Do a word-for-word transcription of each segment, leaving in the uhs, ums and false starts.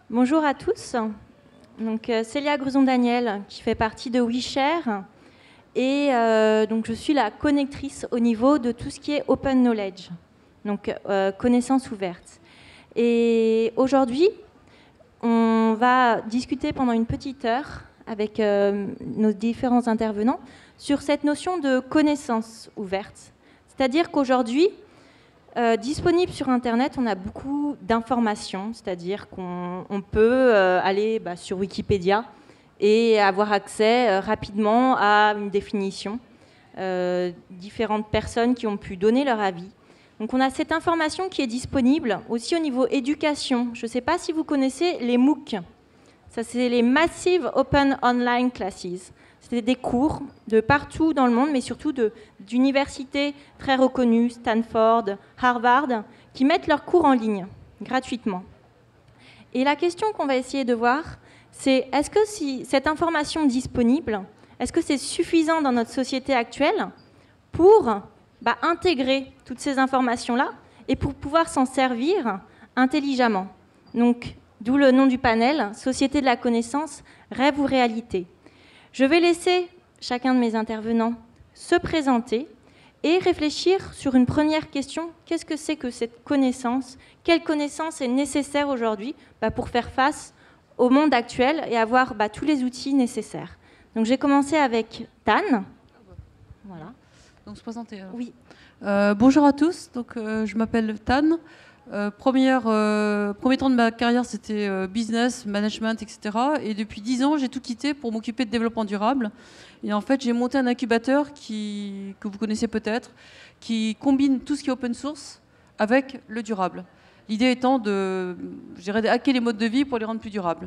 Bonjour à tous. Donc, euh, Célia Gruson-Daniel, qui fait partie de WeShare. Et euh, donc, je suis la connectrice au niveau de tout ce qui est Open Knowledge, donc euh, connaissances ouvertes. Et aujourd'hui, on va discuter pendant une petite heure avec euh, nos différents intervenants sur cette notion de connaissances ouvertes. C'est-à-dire qu'aujourd'hui, Euh, disponible sur Internet, on a beaucoup d'informations, c'est-à-dire qu'on on peut euh, aller bah, sur Wikipédia et avoir accès euh, rapidement à une définition. Euh, différentes personnes qui ont pu donner leur avis. Donc on a cette information qui est disponible aussi au niveau éducation. Je ne sais pas si vous connaissez les MOOC. Ça, c'est les Massive Open Online Classes. C'est des cours de partout dans le monde, mais surtout d'universités très reconnues, Stanford, Harvard, qui mettent leurs cours en ligne, gratuitement. Et la question qu'on va essayer de voir, c'est est-ce que si cette information disponible, est-ce que c'est suffisant dans notre société actuelle pour bah, intégrer toutes ces informations-là et pour pouvoir s'en servir intelligemment. Donc, d'où le nom du panel, Société de la connaissance, rêve ou réalité. Je vais laisser chacun de mes intervenants se présenter et réfléchir sur une première question. Qu'est-ce que c'est que cette connaissance? Quelle connaissance est nécessaire aujourd'hui bah, pour faire face au monde actuel et avoir bah, tous les outils nécessaires? Donc, j'ai commencé avec Tan. Voilà. Donc, se présenter. Alors. Oui. Euh, bonjour à tous. Donc, euh, je m'appelle Tan. Euh, première, euh, premier temps de ma carrière, c'était euh, business, management, et cetera. Et depuis dix ans, j'ai tout quitté pour m'occuper de développement durable. Et en fait, j'ai monté un incubateur qui, que vous connaissez peut-être, qui combine tout ce qui est open source avec le durable. L'idée étant de, je dirais, de hacker les modes de vie pour les rendre plus durables.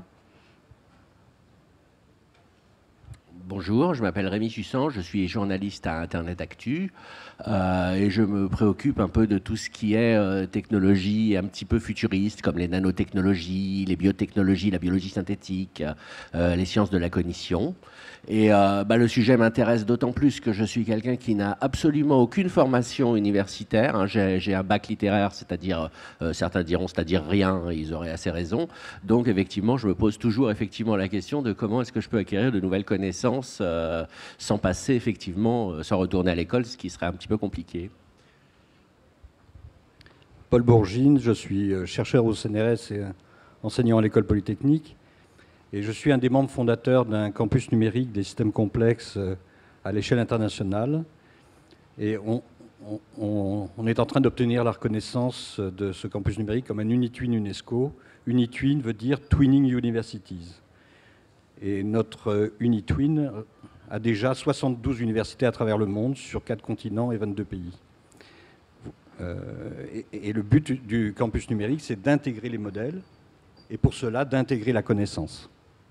Bonjour, je m'appelle Rémi Sussan, je suis journaliste à Internet Actu euh, et je me préoccupe un peu de tout ce qui est euh, technologie un petit peu futuriste, comme les nanotechnologies, les biotechnologies, la biologie synthétique, euh, les sciences de la cognition. Et euh, bah, le sujet m'intéresse d'autant plus que je suis quelqu'un qui n'a absolument aucune formation universitaire. Hein. J'ai, j'ai un bac littéraire, c'est-à-dire, euh, certains diront c'est-à-dire rien, et ils auraient assez raison. Donc effectivement, je me pose toujours effectivement la question de comment est-ce que je peux acquérir de nouvelles connaissances euh, sans passer effectivement, euh, sans retourner à l'école, ce qui serait un petit peu compliqué. Paul Bourgine, je suis chercheur au C N R S et enseignant à l'école polytechnique. Et je suis un des membres fondateurs d'un campus numérique des systèmes complexes à l'échelle internationale. Et on, on, on est en train d'obtenir la reconnaissance de ce campus numérique comme un Unitwin UNESCO. Unitwin veut dire Twinning Universities. Et notre Unitwin a déjà soixante-douze universités à travers le monde, sur quatre continents et vingt-deux pays. Euh, et, et le but du campus numérique, c'est d'intégrer les modèles, et pour cela, d'intégrer la connaissance.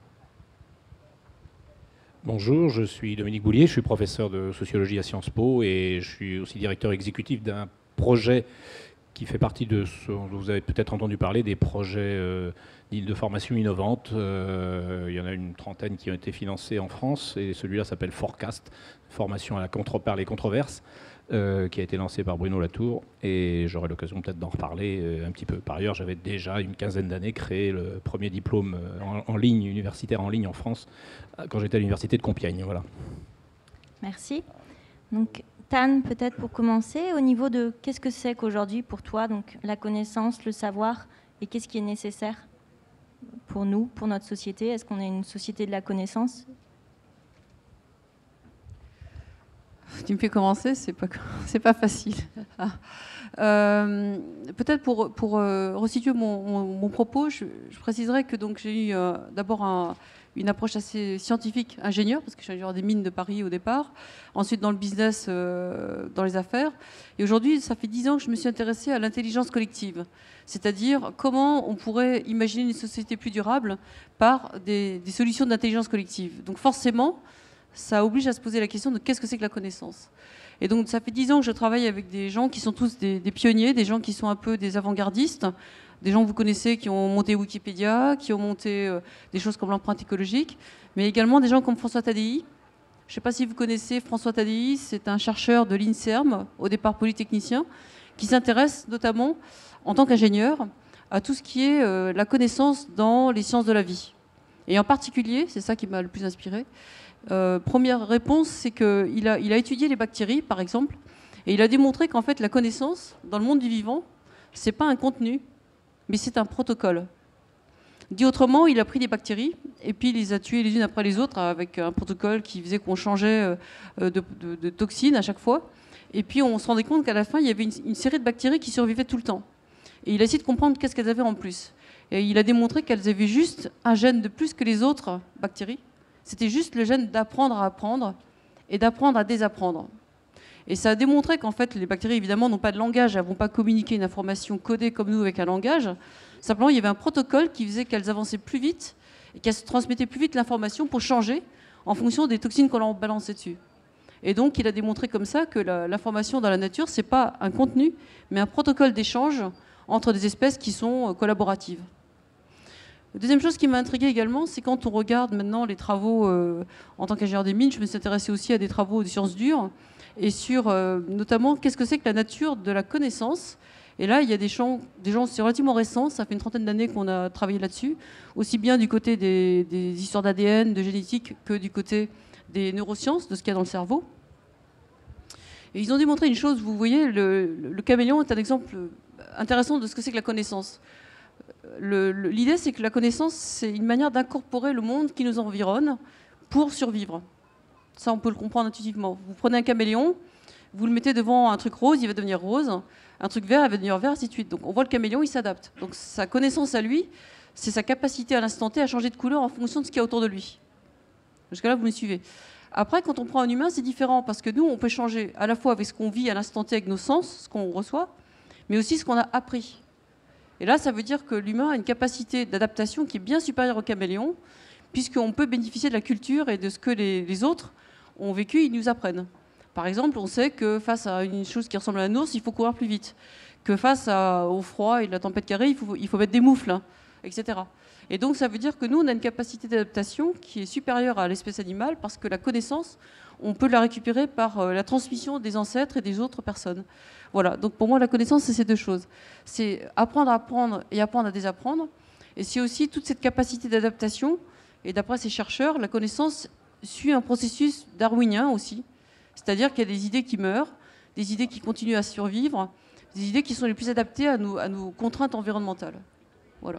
Bonjour, je suis Dominique Boulier, je suis professeur de sociologie à Sciences Po et je suis aussi directeur exécutif d'un projet qui fait partie de ce dont vous avez peut-être entendu parler, des projets euh, de formation innovante. Euh, il y en a une trentaine qui ont été financés en France et celui-là s'appelle Forecast, formation à la contre par les controverses, euh, qui a été lancé par Bruno Latour et j'aurai l'occasion peut-être d'en reparler euh, un petit peu. Par ailleurs, j'avais déjà une quinzaine d'années créé le premier diplôme en, en ligne, universitaire en ligne en France, quand j'étais à l'université de Compiègne. Voilà. Merci. Donc, Tan, peut-être pour commencer, au niveau de qu'est-ce que c'est qu'aujourd'hui pour toi, donc la connaissance, le savoir, et qu'est-ce qui est nécessaire pour nous, pour notre société? Est-ce qu'on est une société de la connaissance? Tu me fais commencer, c'est pas, c'est pas facile. euh, peut-être pour, pour euh, resituer mon, mon, mon propos, je, je préciserai que donc j'ai eu euh, d'abord un, une approche assez scientifique, ingénieur, parce que je suis ingénieur des mines de Paris au départ, ensuite dans le business, euh, dans les affaires. Et aujourd'hui, ça fait dix ans que je me suis intéressée à l'intelligence collective, c'est-à-dire comment on pourrait imaginer une société plus durable par des, des solutions d'intelligence collective. Donc forcément, ça oblige à se poser la question de qu'est-ce que c'est que la connaissance. Et donc ça fait dix ans que je travaille avec des gens qui sont tous des, des pionniers, des gens qui sont un peu des avant-gardistes, des gens que vous connaissez qui ont monté Wikipédia, qui ont monté euh, des choses comme l'empreinte écologique, mais également des gens comme François Tadei. Je ne sais pas si vous connaissez François Tadei, c'est un chercheur de l'INSERM, au départ polytechnicien, qui s'intéresse notamment, en tant qu'ingénieur, à tout ce qui est euh, la connaissance dans les sciences de la vie. Et en particulier, c'est ça qui m'a le plus inspiré, euh, première réponse, c'est qu'il a, il a étudié les bactéries, par exemple, et il a démontré qu'en fait, la connaissance, dans le monde du vivant, ce n'est pas un contenu, mais c'est un protocole. Dit autrement, il a pris des bactéries et puis il les a tuées les unes après les autres avec un protocole qui faisait qu'on changeait de, de, de toxines à chaque fois. Et puis on se rendait compte qu'à la fin, il y avait une, une série de bactéries qui survivaient tout le temps. Et il a essayé de comprendre qu'est-ce qu'elles avaient en plus. Et il a démontré qu'elles avaient juste un gène de plus que les autres bactéries. C'était juste le gène d'apprendre à apprendre et d'apprendre à désapprendre. Et ça a démontré qu'en fait, les bactéries, évidemment, n'ont pas de langage, elles ne vont pas communiquer une information codée comme nous avec un langage. Simplement, il y avait un protocole qui faisait qu'elles avançaient plus vite et qu'elles se transmettaient plus vite l'information pour changer en fonction des toxines qu'on leur balançait dessus. Et donc, il a démontré comme ça que l'information dans la nature, ce n'est pas un contenu, mais un protocole d'échange entre des espèces qui sont collaboratives. La deuxième chose qui m'a intriguée également, c'est quand on regarde maintenant les travaux, euh, en tant qu'ingénieur des mines, je me suis intéressée aussi à des travaux de sciences dures, et sur euh, notamment qu'est-ce que c'est que la nature de la connaissance. Et là, il y a des gens, des gens c'est relativement récent, ça fait une trentaine d'années qu'on a travaillé là-dessus, aussi bien du côté des, des histoires d'A D N, de génétique, que du côté des neurosciences, de ce qu'il y a dans le cerveau. Et ils ont démontré une chose, vous voyez, le, le caméléon est un exemple intéressant de ce que c'est que la connaissance. L'idée, c'est que la connaissance, c'est une manière d'incorporer le monde qui nous environne pour survivre. Ça, on peut le comprendre intuitivement. Vous prenez un caméléon, vous le mettez devant un truc rose, il va devenir rose. Un truc vert, il va devenir vert, ainsi de suite. Donc on voit le caméléon, il s'adapte. Donc sa connaissance à lui, c'est sa capacité à l'instant T à changer de couleur en fonction de ce qu'il y a autour de lui. Jusque-là, vous me suivez. Après, quand on prend un humain, c'est différent, parce que nous, on peut changer à la fois avec ce qu'on vit à l'instant T avec nos sens, ce qu'on reçoit, mais aussi ce qu'on a appris. Et là, ça veut dire que l'humain a une capacité d'adaptation qui est bien supérieure au caméléon, puisqu'on peut bénéficier de la culture et de ce que les, les autres ont vécu, ils nous apprennent. Par exemple, on sait que face à une chose qui ressemble à un ours, il faut courir plus vite. Que face à, au froid et de la tempête carrée, il faut, il faut mettre des moufles, hein, et cetera. Et donc, ça veut dire que nous, on a une capacité d'adaptation qui est supérieure à l'espèce animale, parce que la connaissance, on peut la récupérer par euh, la transmission des ancêtres et des autres personnes. Voilà. Donc, pour moi, la connaissance, c'est ces deux choses. C'est apprendre à apprendre et apprendre à désapprendre. Et c'est aussi toute cette capacité d'adaptation. Et d'après ces chercheurs, la connaissance suit un processus darwinien aussi. C'est-à-dire qu'il y a des idées qui meurent, des idées qui continuent à survivre, des idées qui sont les plus adaptées à nos, à nos contraintes environnementales. Voilà.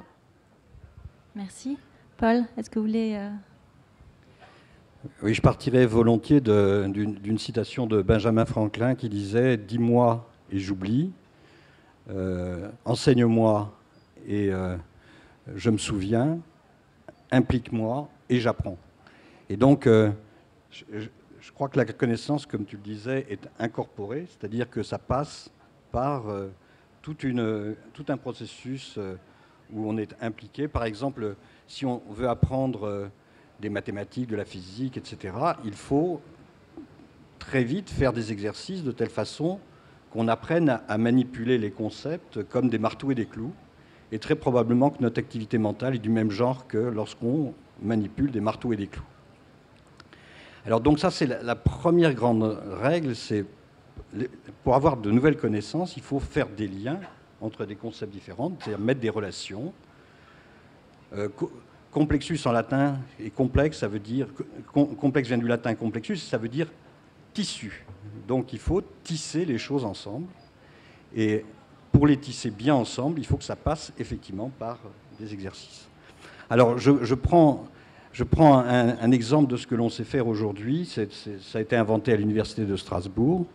Merci. Paul, est-ce que vous voulez... Euh... Oui, je partirais volontiers d'une d'une citation de Benjamin Franklin qui disait « Dis-moi et j'oublie, euh, enseigne-moi et euh, je me souviens, implique-moi et j'apprends. » Et donc, euh, je, je, Je crois que la connaissance, comme tu le disais, est incorporée, c'est-à-dire que ça passe par euh, toute une, tout un processus euh, où on est impliqué. Par exemple, si on veut apprendre euh, des mathématiques, de la physique, et cetera, il faut très vite faire des exercices de telle façon qu'on apprenne à, à manipuler les concepts comme des marteaux et des clous. Et très probablement que notre activité mentale est du même genre que lorsqu'on manipule des marteaux et des clous. Alors donc ça, c'est la, la première grande règle, c'est pour avoir de nouvelles connaissances, il faut faire des liens entre des concepts différents, c'est-à-dire mettre des relations. Euh, co complexus en latin et complexe, ça veut dire, com complexe vient du latin complexus, ça veut dire tissu. Donc il faut tisser les choses ensemble. Et pour les tisser bien ensemble, il faut que ça passe effectivement par des exercices. Alors je, je prends... Je prends un, un exemple de ce que l'on sait faire aujourd'hui. Ça a été inventé à l'Université de Strasbourg.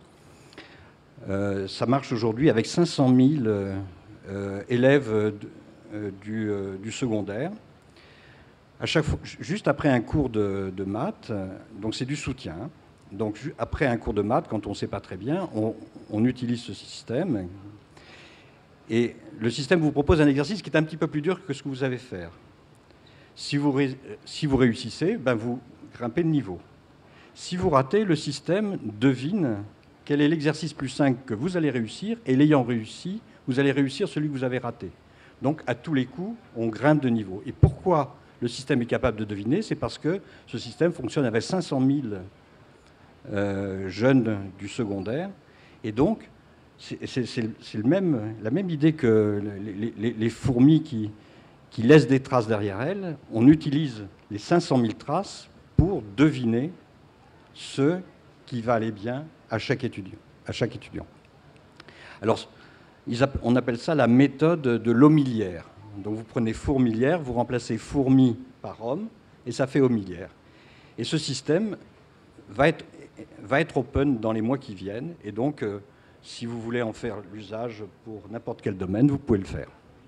Euh, ça marche aujourd'hui avec cinq cent mille euh, euh, élèves de, euh, du, euh, du secondaire. À chaque fois, juste après un cours de, de maths, donc c'est du soutien. Donc après un cours de maths, quand on ne sait pas très bien, on, on utilise ce système. Et le système vous propose un exercice qui est un petit peu plus dur que ce que vous savez faire. Si vous, ré, si vous réussissez, ben vous grimpez de niveau. Si vous ratez, le système devine quel est l'exercice plus simple que vous allez réussir, et l'ayant réussi, vous allez réussir celui que vous avez raté. Donc, à tous les coups, on grimpe de niveau. Et pourquoi le système est capable de deviner? C'est parce que ce système fonctionne avec cinq cent mille euh, jeunes du secondaire. Et donc, c'est le même, la même idée que les, les, les fourmis qui, qui laissent des traces derrière elles. On utilise les cinq cent mille traces pour deviner ce qui va aller bien à chaque étudiant. À chaque étudiant. Alors, on appelle ça la méthode de l'homilière. Donc vous prenez fourmilière, vous remplacez fourmi par homme, et ça fait homilière. Et ce système va être, va être open dans les mois qui viennent, et donc euh, si vous voulez en faire l'usage pour n'importe quel domaine, vous pouvez le faire.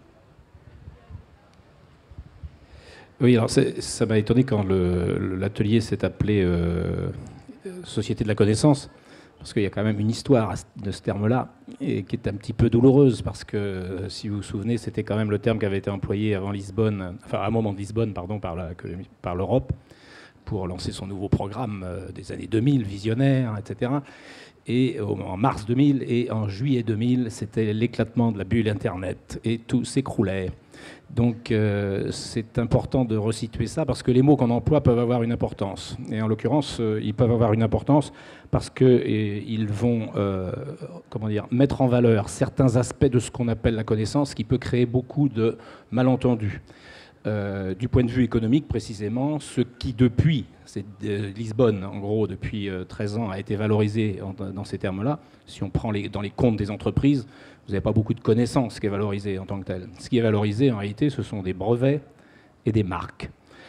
Oui, alors ça m'a étonné quand l'atelier s'est appelé euh, Société de la connaissance, parce qu'il y a quand même une histoire de ce terme-là, et qui est un petit peu douloureuse, parce que, si vous vous souvenez, c'était quand même le terme qui avait été employé avant Lisbonne, enfin à un moment de Lisbonne, pardon, par la, par l'Europe, pour lancer son nouveau programme des années deux mille, visionnaire, et cetera. Et en mars deux mille et en juillet deux mille, c'était l'éclatement de la bulle Internet, et tout s'écroulait. Donc euh, c'est important de resituer ça, parce que les mots qu'on emploie peuvent avoir une importance. Et en l'occurrence, euh, ils peuvent avoir une importance parce qu'ils vont euh, comment dire, mettre en valeur certains aspects de ce qu'on appelle la connaissance, qui peut créer beaucoup de malentendus. Euh, du point de vue économique, précisément, ce qui depuis, c'est Lisbonne, en gros, depuis euh, treize ans, a été valorisé en, dans ces termes-là. Si on prend les, dans les comptes des entreprises, vous n'avez pas beaucoup de connaissances qui est valorisé en tant que tel. Ce qui est valorisé, en réalité, ce sont des brevets et des marques.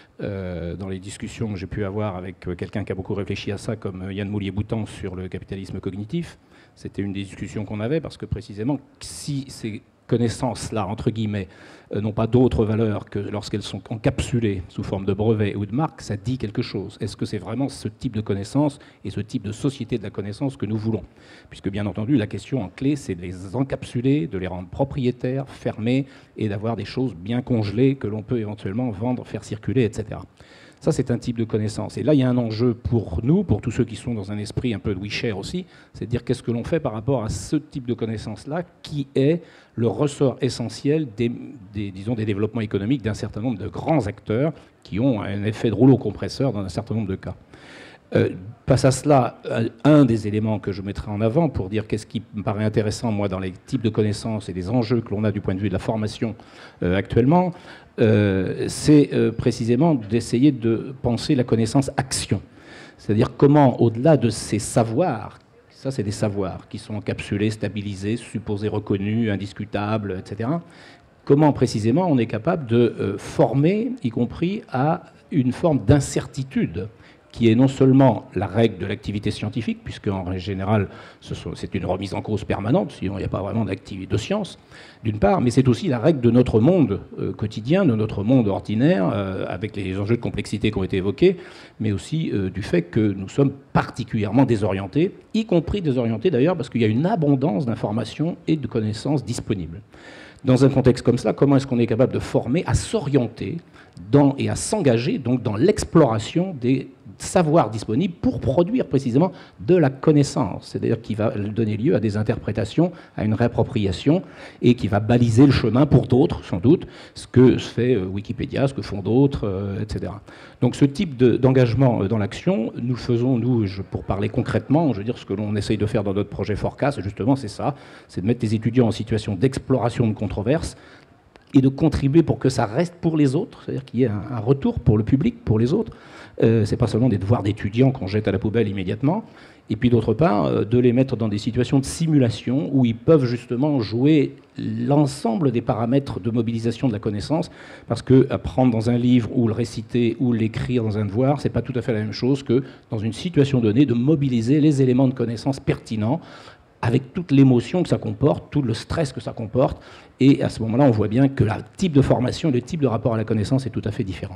Euh, dans les discussions que j'ai pu avoir avec quelqu'un qui a beaucoup réfléchi à ça, comme Yann Moulier-Boutan sur le capitalisme cognitif, c'était une des discussions qu'on avait, parce que précisément, si ces connaissances-là, entre guillemets, euh, n'ont pas d'autre valeur que lorsqu'elles sont encapsulées sous forme de brevets ou de marques, ça dit quelque chose. Est-ce que c'est vraiment ce type de connaissance et ce type de société de la connaissance que nous voulons? Puisque, bien entendu, la question en clé, c'est de les encapsuler, de les rendre propriétaires, fermés, et d'avoir des choses bien congelées que l'on peut éventuellement vendre, faire circuler, et cetera. Ça, c'est un type de connaissance. Et là, il y a un enjeu pour nous, pour tous ceux qui sont dans un esprit un peu de WeShare aussi, c'est de dire qu'est-ce que l'on fait par rapport à ce type de connaissance-là, qui est le ressort essentiel des, des, disons, des développements économiques d'un certain nombre de grands acteurs qui ont un effet de rouleau compresseur dans un certain nombre de cas. Euh, face à cela, un des éléments que je mettrai en avant pour dire qu'est-ce qui me paraît intéressant, moi, dans les types de connaissances et des enjeux que l'on a du point de vue de la formation euh, actuellement, euh, c'est euh, précisément d'essayer de penser la connaissance action. C'est-à-dire comment, au-delà de ces savoirs, ça c'est des savoirs qui sont encapsulés, stabilisés, supposés reconnus, indiscutables, et cetera, comment précisément on est capable de euh, former, y compris à une forme d'incertitude, qui est non seulement la règle de l'activité scientifique, puisque en général c'est une remise en cause permanente, sinon il n'y a pas vraiment d'activité de science, d'une part, mais c'est aussi la règle de notre monde euh, quotidien, de notre monde ordinaire, euh, avec les enjeux de complexité qui ont été évoqués, mais aussi euh, du fait que nous sommes particulièrement désorientés, y compris désorientés d'ailleurs, parce qu'il y a une abondance d'informations et de connaissances disponibles. Dans un contexte comme cela, comment est-ce qu'on est capable de former à s'orienter dans, et à s'engager donc dans l'exploration des savoirs disponibles pour produire précisément de la connaissance, c'est-à-dire qui va donner lieu à des interprétations, à une réappropriation, et qui va baliser le chemin pour d'autres, sans doute, ce que fait Wikipédia, ce que font d'autres, euh, et cetera. Donc ce type d'engagement dans l'action, nous le faisons, nous, je, pour parler concrètement, je veux dire, ce que l'on essaye de faire dans notre projet Forecast, justement, c'est ça, c'est de mettre des étudiants en situation d'exploration de controverses, et de contribuer pour que ça reste pour les autres, c'est-à-dire qu'il y ait un, un retour pour le public, pour les autres. Euh, c'est pas seulement des devoirs d'étudiants qu'on jette à la poubelle immédiatement, et puis d'autre part, euh, de les mettre dans des situations de simulation où ils peuvent justement jouer l'ensemble des paramètres de mobilisation de la connaissance, parce que apprendre dans un livre ou le réciter ou l'écrire dans un devoir, c'est pas tout à fait la même chose que dans une situation donnée de mobiliser les éléments de connaissance pertinents, avec toute l'émotion que ça comporte, tout le stress que ça comporte, et à ce moment-là, on voit bien que le type de formation, le type de rapport à la connaissance est tout à fait différent.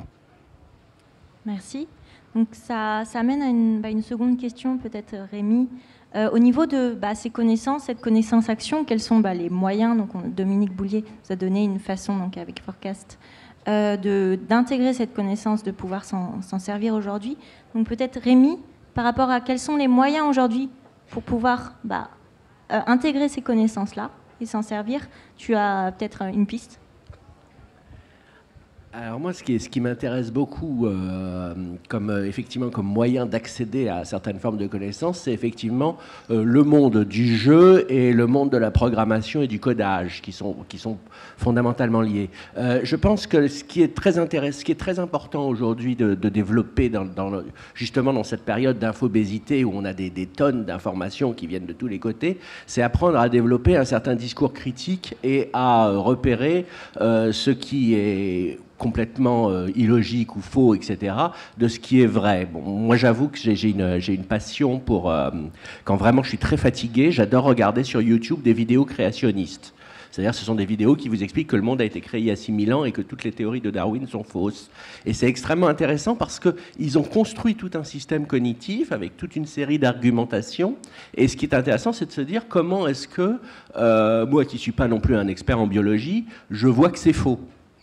Merci. Donc ça, ça amène à une, bah, une seconde question, peut-être Rémi. Euh, au niveau de bah, ces connaissances, cette connaissance-action, quels sont bah, les moyens? Donc, on, Dominique Boulier vous a donné une façon, donc, avec Forecast, euh, d'intégrer cette connaissance, de pouvoir s'en servir aujourd'hui. Donc peut-être Rémi, par rapport à quels sont les moyens aujourd'hui pour pouvoir bah, euh, intégrer ces connaissances-là et s'en servir, tu as peut-être une piste? Alors moi, ce qui, est, ce qui m'intéresse beaucoup, euh, comme euh, effectivement comme moyen d'accéder à certaines formes de connaissances, c'est effectivement euh, le monde du jeu et le monde de la programmation et du codage, qui sont qui sont fondamentalement liés. Euh, je pense que ce qui est très intéressant, ce qui est très important aujourd'hui de, de développer dans, dans le, justement dans cette période d'infobésité où on a des, des tonnes d'informations qui viennent de tous les côtés, c'est apprendre à développer un certain discours critique et à repérer euh, ce qui est complètement euh, illogique ou faux, et cetera, de ce qui est vrai. Bon, moi, j'avoue que j'ai une, j'ai une passion pour... Euh, quand vraiment je suis très fatigué, j'adore regarder sur YouTube des vidéos créationnistes. C'est-à-dire ce sont des vidéos qui vous expliquent que le monde a été créé il y a six mille ans et que toutes les théories de Darwin sont fausses. Et c'est extrêmement intéressant parce qu'ils ont construit tout un système cognitif avec toute une série d'argumentations. Et ce qui est intéressant, c'est de se dire comment est-ce que, euh, moi qui ne suis pas non plus un expert en biologie, je vois que c'est faux.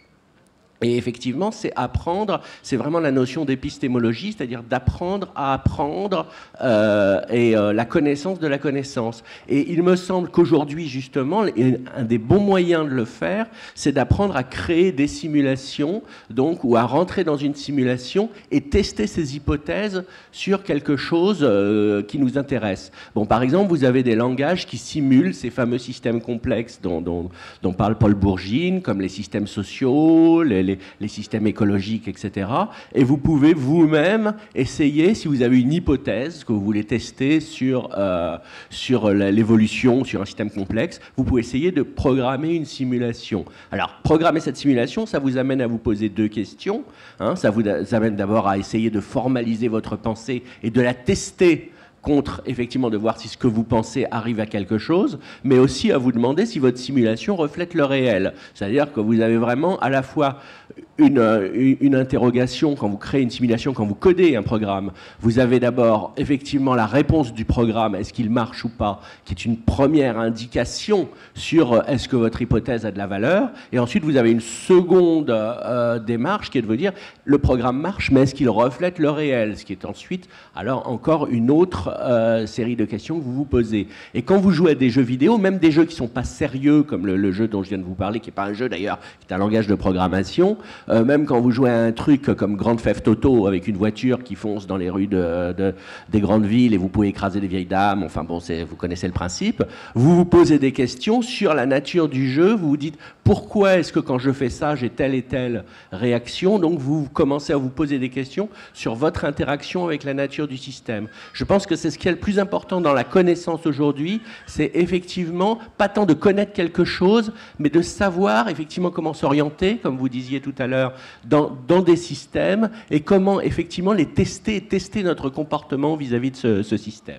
Et effectivement, c'est apprendre, c'est vraiment la notion d'épistémologie, c'est-à-dire d'apprendre à apprendre euh, et euh, la connaissance de la connaissance. Et il me semble qu'aujourd'hui, justement, un des bons moyens de le faire, c'est d'apprendre à créer des simulations, donc, ou à rentrer dans une simulation et tester ses hypothèses sur quelque chose euh, qui nous intéresse. Bon, par exemple, vous avez des langages qui simulent ces fameux systèmes complexes dont, dont, dont parle Paul Bourgine, comme les systèmes sociaux, les, les les systèmes écologiques, et cetera. Et vous pouvez vous-même essayer, si vous avez une hypothèse que vous voulez tester sur, euh, sur l'évolution, sur un système complexe, vous pouvez essayer de programmer une simulation. Alors, programmer cette simulation, ça vous amène à vous poser deux questions. Hein. Ça vous amène d'abord à essayer de formaliser votre pensée et de la tester contre, effectivement, de voir si ce que vous pensez arrive à quelque chose, mais aussi à vous demander si votre simulation reflète le réel. C'est-à-dire que vous avez vraiment à la fois une, une, une interrogation quand vous créez une simulation, quand vous codez un programme. Vous avez d'abord, effectivement, la réponse du programme, est-ce qu'il marche ou pas, qui est une première indication sur est-ce que votre hypothèse a de la valeur. Et ensuite, vous avez une seconde euh, démarche qui est de vous dire, le programme marche, mais est-ce qu'il reflète le réel? Ce qui est ensuite, alors, encore une autre Euh, série de questions que vous vous posez. Et quand vous jouez à des jeux vidéo, même des jeux qui ne sont pas sérieux, comme le, le jeu dont je viens de vous parler, qui n'est pas un jeu d'ailleurs, qui est un langage de programmation, euh, même quand vous jouez à un truc comme Grand Theft Auto, avec une voiture qui fonce dans les rues de, de, des grandes villes et vous pouvez écraser des vieilles dames, enfin bon, vous connaissez le principe, vous vous posez des questions sur la nature du jeu, vous vous dites pourquoi est-ce que quand je fais ça, j'ai telle et telle réaction, donc vous commencez à vous poser des questions sur votre interaction avec la nature du système. Je pense que c'est ce qui est le plus important dans la connaissance aujourd'hui, c'est effectivement pas tant de connaître quelque chose, mais de savoir effectivement comment s'orienter, comme vous disiez tout à l'heure, dans, dans des systèmes et comment effectivement les tester, tester notre comportement vis-à-vis de ce, ce système.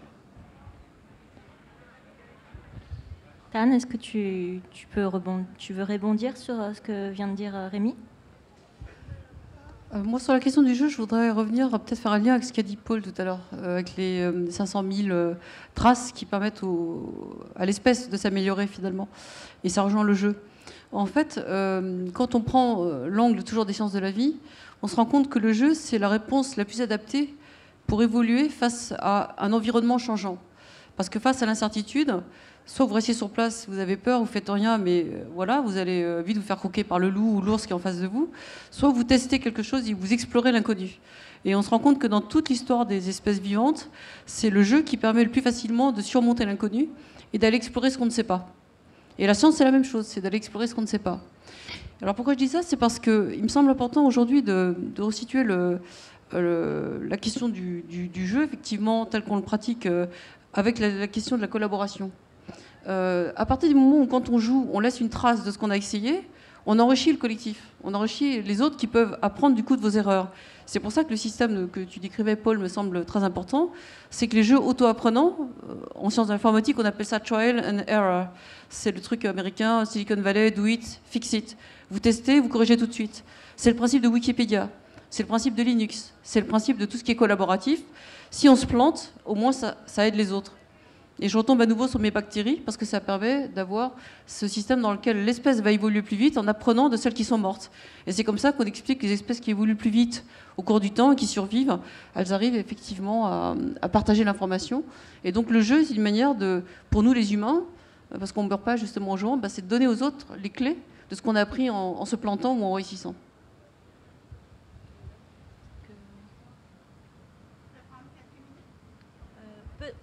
Tan, est-ce que tu, tu, peux rebondir, tu veux rebondir sur ce que vient de dire Rémi ? Euh, moi, sur la question du jeu, je voudrais revenir, peut-être faire un lien avec ce qu'a dit Paul tout à l'heure, euh, avec les euh, cinq cent mille euh, traces qui permettent au, à l'espèce de s'améliorer finalement. Et ça rejoint le jeu. En fait, euh, quand on prend euh, l'angle toujours des sciences de la vie, on se rend compte que le jeu, c'est la réponse la plus adaptée pour évoluer face à un environnement changeant. Parce que face à l'incertitude, soit vous restez sur place, vous avez peur, vous faites rien, mais euh, voilà, vous allez euh, vite vous faire croquer par le loup ou l'ours qui est en face de vous. Soit vous testez quelque chose et vous explorez l'inconnu. Et on se rend compte que dans toute l'histoire des espèces vivantes, c'est le jeu qui permet le plus facilement de surmonter l'inconnu et d'aller explorer ce qu'on ne sait pas. Et la science, c'est la même chose, c'est d'aller explorer ce qu'on ne sait pas. Alors pourquoi je dis ça? C'est parce qu'il me semble important aujourd'hui de, de resituer le, le, la question du, du, du jeu, effectivement, tel qu'on le pratique, euh, avec la, la question de la collaboration. Euh, à partir du moment où, quand on joue, on laisse une trace de ce qu'on a essayé, on enrichit le collectif, on enrichit les autres qui peuvent apprendre du coup de vos erreurs. C'est pour ça que le système que tu décrivais, Paul, me semble très important. C'est que les jeux auto-apprenants, en sciences de l'informatique, on appelle ça trial and error. C'est le truc américain, Silicon Valley, do it, fix it. Vous testez, vous corrigez tout de suite. C'est le principe de Wikipédia, c'est le principe de Linux, c'est le principe de tout ce qui est collaboratif. Si on se plante, au moins ça, ça aide les autres. Et je retombe à nouveau sur mes bactéries parce que ça permet d'avoir ce système dans lequel l'espèce va évoluer plus vite en apprenant de celles qui sont mortes. Et c'est comme ça qu'on explique que les espèces qui évoluent plus vite au cours du temps et qui survivent, elles arrivent effectivement à, à partager l'information. Et donc le jeu, c'est une manière de, pour nous les humains, parce qu'on ne meurt pas justement en jouant, bah, c'est de donner aux autres les clés de ce qu'on a appris en, en se plantant ou en réussissant.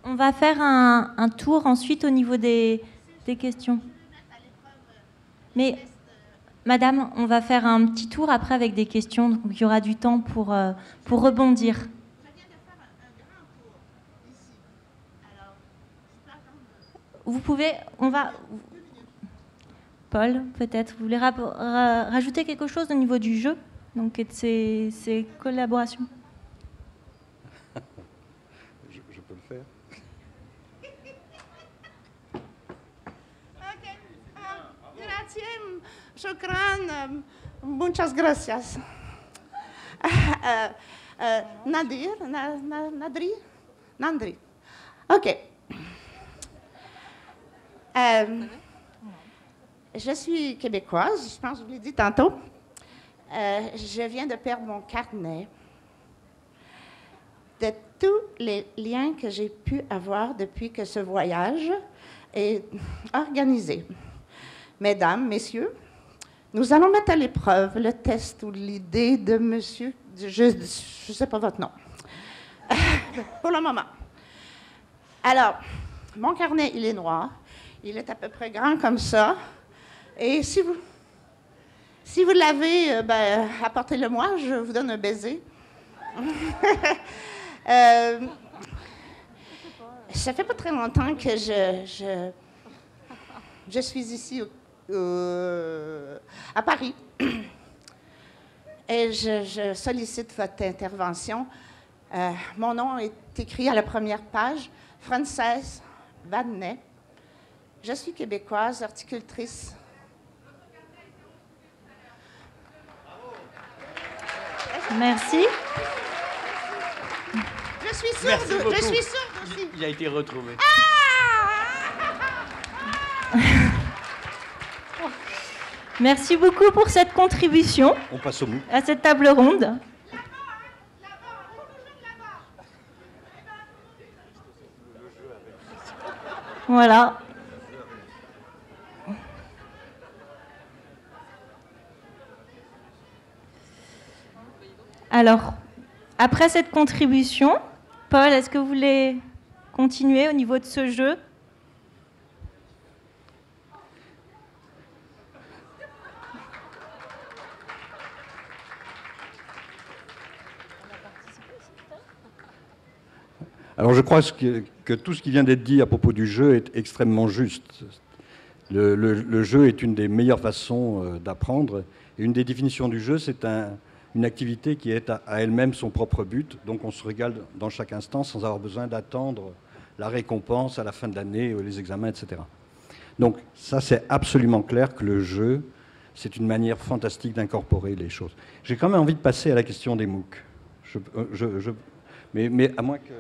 On va faire un, un tour ensuite au niveau des, des questions. Mais, madame, on va faire un petit tour après avec des questions, donc il y aura du temps pour, euh, pour rebondir. Vous pouvez, on va... Paul, peut-être, vous voulez ra ra rajouter quelque chose au niveau du jeu, donc, et de ces, ces collaborations? je, je peux le faire. Okay. Uh, grazie, shukran, muchas gracias. Uh, uh, Nadir, na, na, Nadri, Nandri. Ok. Euh, je suis québécoise, je pense que je vous l'ai dit tantôt. Euh, je viens de perdre mon carnet de tous les liens que j'ai pu avoir depuis que ce voyage est organisé. Mesdames, messieurs, nous allons mettre à l'épreuve le test ou l'idée de monsieur, je ne sais pas votre nom, pour le moment. Alors, mon carnet, il est noir. Il est à peu près grand comme ça. Et si vous, si vous l'avez, ben, apportez-le-moi, je vous donne un baiser. euh, ça fait pas très longtemps que je, je, je suis ici euh, à Paris. Et je, je sollicite votre intervention. Euh, mon nom est écrit à la première page, Frances Vadnais. Je suis québécoise, horticultrice. Merci. Je suis sourde, je suis sourde aussi. Il a été retrouvé. Ah! Merci beaucoup pour cette contribution. On passe au MOOC. À cette table ronde. Voilà. Alors, après cette contribution, Paul, est-ce que vous voulez continuer au niveau de ce jeu ? Alors je crois que, que tout ce qui vient d'être dit à propos du jeu est extrêmement juste. Le, le, le jeu est une des meilleures façons d'apprendre. Et une des définitions du jeu, c'est un, une activité qui est à, à elle-même son propre but. Donc on se régale dans chaque instant sans avoir besoin d'attendre la récompense à la fin de l'année, les examens, et cetera. Donc ça, c'est absolument clair que le jeu, c'est une manière fantastique d'incorporer les choses. J'ai quand même envie de passer à la question des MOOC. Je, je, je, mais, mais à moins que...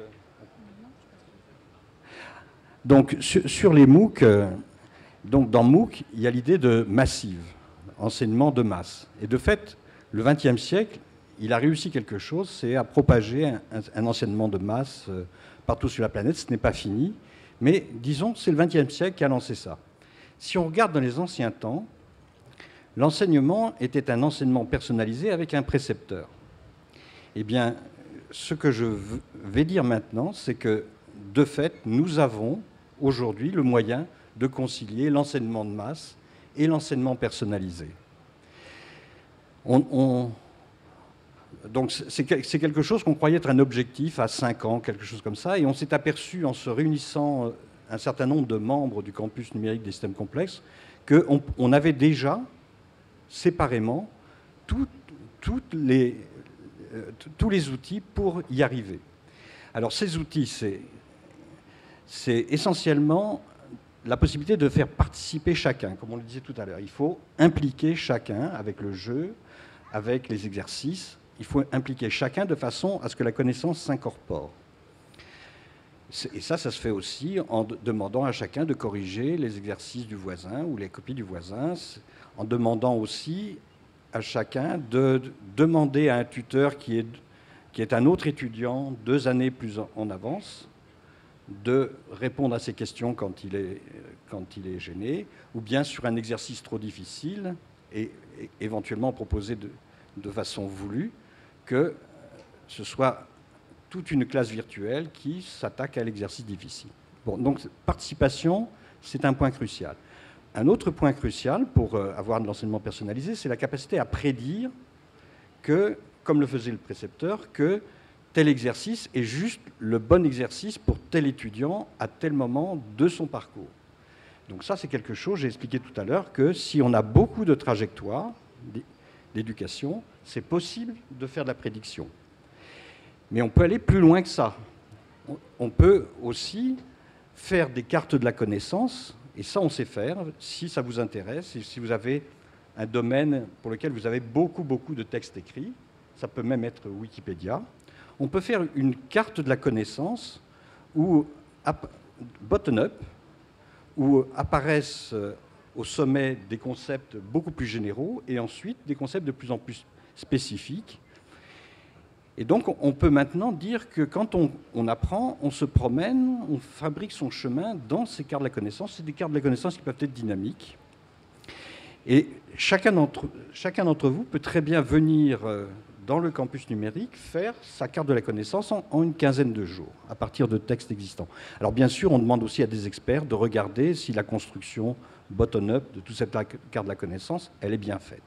Donc, sur, sur les MOOC, euh, donc dans MOOC, il y a l'idée de massive, enseignement de masse. Et de fait, le vingtième siècle, il a réussi quelque chose, c'est à propager un, un enseignement de masse euh, partout sur la planète. Ce n'est pas fini, mais disons que c'est le vingtième siècle qui a lancé ça. Si on regarde dans les anciens temps, l'enseignement était un enseignement personnalisé avec un précepteur. Eh bien, ce que je vais dire maintenant, c'est que, de fait, nous avons aujourd'hui le moyen de concilier l'enseignement de masse et l'enseignement personnalisé. On, on, donc c'est quelque chose qu'on croyait être un objectif à cinq ans, quelque chose comme ça, et on s'est aperçu en se réunissant un certain nombre de membres du campus numérique des systèmes complexes qu'on on avait déjà séparément tout, toutes les, euh, tous les outils pour y arriver. Alors ces outils, c'est c'est essentiellement la possibilité de faire participer chacun, comme on le disait tout à l'heure. Il faut impliquer chacun avec le jeu, avec les exercices. Il faut impliquer chacun de façon à ce que la connaissance s'incorpore. Et ça, ça se fait aussi en demandant à chacun de corriger les exercices du voisin ou les copies du voisin, en demandant aussi à chacun de demander à un tuteur qui est, qui est un autre étudiant deux années plus en avance, de répondre à ces questions quand il est, quand il est gêné, ou bien sur un exercice trop difficile, et, et éventuellement proposer de, de façon voulue que ce soit toute une classe virtuelle qui s'attaque à l'exercice difficile. Bon, donc, participation, c'est un point crucial. Un autre point crucial pour euh, avoir de l'enseignement personnalisé, c'est la capacité à prédire que, comme le faisait le précepteur, que tel exercice est juste le bon exercice pour tel étudiant à tel moment de son parcours. Donc ça, c'est quelque chose, j'ai expliqué tout à l'heure, que si on a beaucoup de trajectoires d'éducation, c'est possible de faire de la prédiction. Mais on peut aller plus loin que ça. On peut aussi faire des cartes de la connaissance, et ça, on sait faire, si ça vous intéresse, et si vous avez un domaine pour lequel vous avez beaucoup, beaucoup de textes écrits, ça peut même être Wikipédia. On peut faire une carte de la connaissance où, bottom-up, où apparaissent au sommet des concepts beaucoup plus généraux et ensuite des concepts de plus en plus spécifiques. Et donc, on peut maintenant dire que quand on, on apprend, on se promène, on fabrique son chemin dans ces cartes de la connaissance. C'est des cartes de la connaissance qui peuvent être dynamiques. Et chacun d'entre, chacun d'entre vous peut très bien venir dans le campus numérique faire sa carte de la connaissance en, en une quinzaine de jours, à partir de textes existants. Alors bien sûr, on demande aussi à des experts de regarder si la construction bottom-up de toute cette carte de la connaissance, elle est bien faite.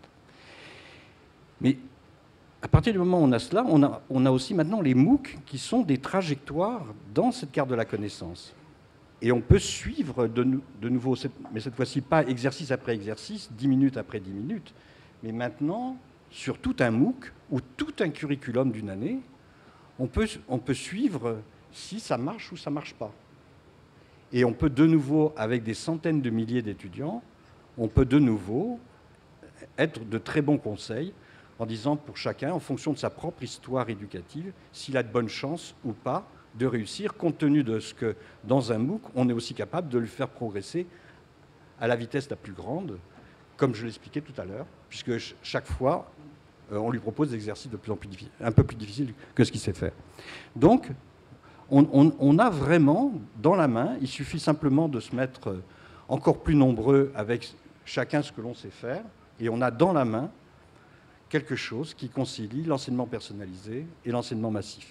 Mais à partir du moment où on a cela, on a, on a aussi maintenant les MOOC qui sont des trajectoires dans cette carte de la connaissance. Et on peut suivre de, de nouveau, mais cette fois-ci pas exercice après exercice, dix minutes après dix minutes, mais maintenant, sur tout un MOOC ou tout un curriculum d'une année, on peut, on peut suivre si ça marche ou ça ne marche pas. Et on peut de nouveau, avec des centaines de milliers d'étudiants, on peut de nouveau être de très bons conseils en disant pour chacun, en fonction de sa propre histoire éducative, s'il a de bonnes chances ou pas de réussir, compte tenu de ce que, dans un MOOC, on est aussi capable de le faire progresser à la vitesse la plus grande, comme je l'expliquais tout à l'heure, puisque chaque fois, on lui propose des exercices de plus en plus difficiles, un peu plus difficiles que ce qu'il sait faire. Donc, on, on, on a vraiment dans la main, il suffit simplement de se mettre encore plus nombreux avec chacun ce que l'on sait faire, et on a dans la main quelque chose qui concilie l'enseignement personnalisé et l'enseignement massif.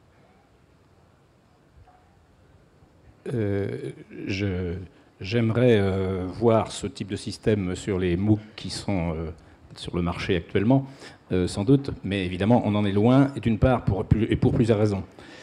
Euh, je, j'aimerais euh, voir ce type de système sur les MOOC qui sont euh, sur le marché actuellement, euh, sans doute, mais évidemment, on en est loin, et d'une part, pour, et pour plusieurs raisons.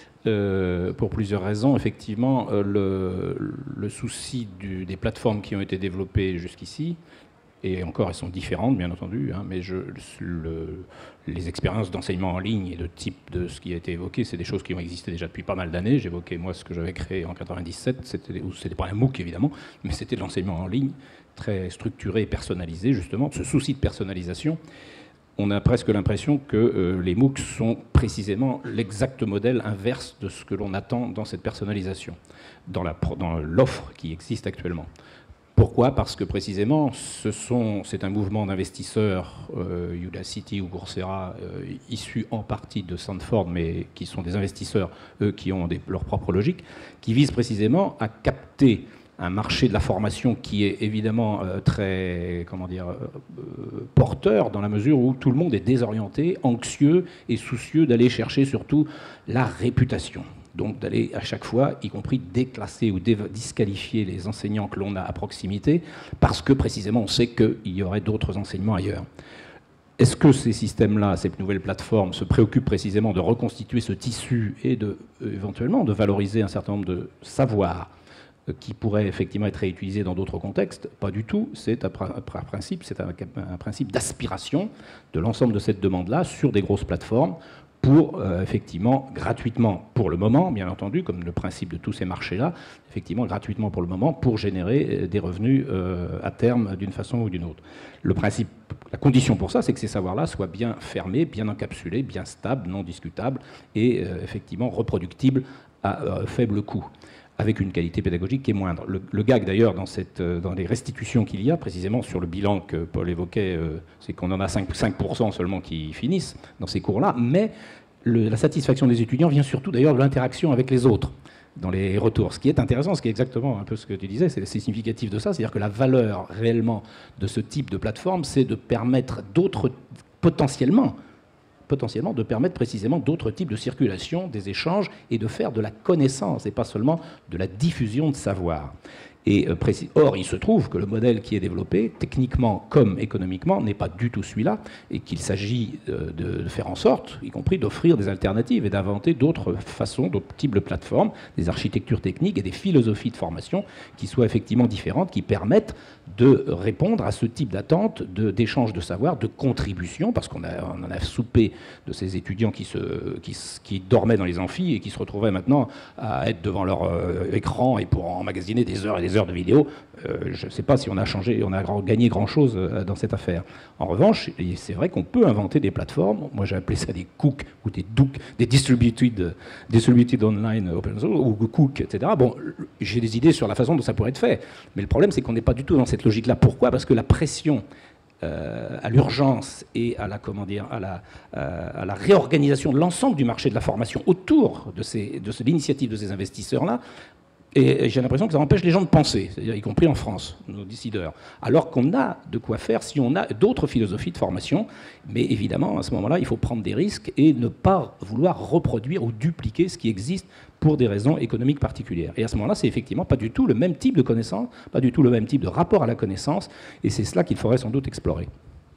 Euh, pour plusieurs raisons, effectivement, euh, le, le souci du, des plateformes qui ont été développées jusqu'ici, et encore elles sont différentes bien entendu, hein, mais je, le, les expériences d'enseignement en ligne et de type de ce qui a été évoqué, c'est des choses qui ont existé déjà depuis pas mal d'années. J'évoquais moi ce que j'avais créé en quatre-vingt-dix-sept, c'était, c'était pas un MOOC évidemment, mais c'était de l'enseignement en ligne, très structuré et personnalisé justement, ce souci de personnalisation. On a presque l'impression que euh, les MOOC sont précisément l'exact modèle inverse de ce que l'on attend dans cette personnalisation, dans, la, dans l'offre qui existe actuellement. Pourquoi ? Parce que précisément, ce sont, c'est un mouvement d'investisseurs, euh, Udacity ou Coursera, euh, issus en partie de Stanford, mais qui sont des investisseurs, eux, qui ont des, leur propre logique, qui visent précisément à capter un marché de la formation qui est évidemment euh, très, comment dire, euh, porteur, dans la mesure où tout le monde est désorienté, anxieux et soucieux d'aller chercher surtout la réputation. Donc d'aller à chaque fois, y compris déclasser ou disqualifier les enseignants que l'on a à proximité, parce que précisément on sait qu'il y aurait d'autres enseignements ailleurs. Est-ce que ces systèmes-là, ces nouvelles plateformes, se préoccupent précisément de reconstituer ce tissu et de, euh, éventuellement de valoriser un certain nombre de savoirs euh, qui pourraient effectivement être réutilisés dans d'autres contextes? Pas du tout. C'est un, un principe, c'est un, un principe d'aspiration de l'ensemble de cette demande-là sur des grosses plateformes, pour, euh, effectivement, gratuitement pour le moment, bien entendu, comme le principe de tous ces marchés-là, effectivement, gratuitement pour le moment, pour générer des revenus euh, à terme d'une façon ou d'une autre. Le principe, la condition pour ça, c'est que ces savoirs-là soient bien fermés, bien encapsulés, bien stables, non discutables et, euh, effectivement, reproductibles à euh, faible coût, avec une qualité pédagogique qui est moindre. Le, le gag, d'ailleurs, dans, cette, dans les restitutions qu'il y a, précisément sur le bilan que Paul évoquait, euh, c'est qu'on en a cinq pour cent seulement qui finissent dans ces cours-là, mais le, la satisfaction des étudiants vient surtout, d'ailleurs, de l'interaction avec les autres dans les retours. Ce qui est intéressant, ce qui est exactement un peu ce que tu disais, c'est, c'est significatif de ça, c'est-à-dire que la valeur réellement de ce type de plateforme, c'est de permettre d'autres, potentiellement, potentiellement de permettre précisément d'autres types de circulation, des échanges et de faire de la connaissance et pas seulement de la diffusion de savoir. Et, euh, or, il se trouve que le modèle qui est développé, techniquement comme économiquement, n'est pas du tout celui-là, et qu'il s'agit euh, de, de faire en sorte, y compris d'offrir des alternatives et d'inventer d'autres façons, d'autres types de plateformes, des architectures techniques et des philosophies de formation qui soient effectivement différentes, qui permettent de répondre à ce type d'attente, d'échange de, de savoir, de contribution, parce qu'on on en a soupé de ces étudiants qui, se, qui, qui dormaient dans les amphis et qui se retrouvaient maintenant à être devant leur euh, écran et pour emmagasiner des heures et des heures de vidéo. Euh, je ne sais pas si on a changé, on a gagné grand-chose euh, dans cette affaire. En revanche, c'est vrai qu'on peut inventer des plateformes, moi j'ai appelé ça des C O O C, ou des D O C, des Distributed, distributed Online Open Source, ou C O O C, et cetera. Bon, j'ai des idées sur la façon dont ça pourrait être fait, mais le problème c'est qu'on n'est pas du tout dans cette logique-là. Pourquoi ? Parce que la pression euh, à l'urgence et à la, comment dire, à la, euh, à la réorganisation de l'ensemble du marché de la formation autour de, ces, de l'initiative de ces investisseurs-là, et j'ai l'impression que ça empêche les gens de penser, c'est-à-dire y compris en France, nos décideurs. Alors qu'on a de quoi faire si on a d'autres philosophies de formation, mais évidemment, à ce moment-là, il faut prendre des risques et ne pas vouloir reproduire ou dupliquer ce qui existe pour des raisons économiques particulières. Et à ce moment-là, c'est effectivement pas du tout le même type de connaissance, pas du tout le même type de rapport à la connaissance, et c'est cela qu'il faudrait sans doute explorer.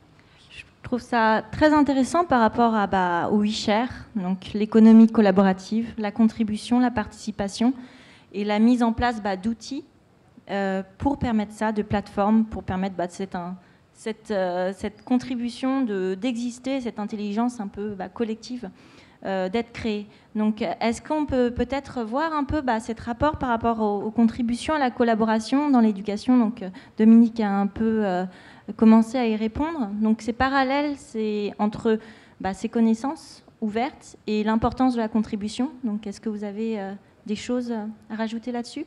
Je trouve ça très intéressant par rapport à, bah, au WeShare, donc l'économie collaborative, la contribution, la participation, et la mise en place bah, d'outils euh, pour permettre ça, de plateformes, pour permettre bah, cette, un, cette, euh, cette contribution d'exister, cette intelligence un peu bah, collective euh, d'être créée. Donc, est-ce qu'on peut peut-être voir un peu bah, cet rapport par rapport aux, aux contributions à la collaboration dans l'éducation? Donc, Dominique a un peu euh, commencé à y répondre. Donc, c'est parallèle, c'est entre bah, ces connaissances ouvertes et l'importance de la contribution. Donc, est-ce que vous avez euh, des choses à rajouter là-dessus?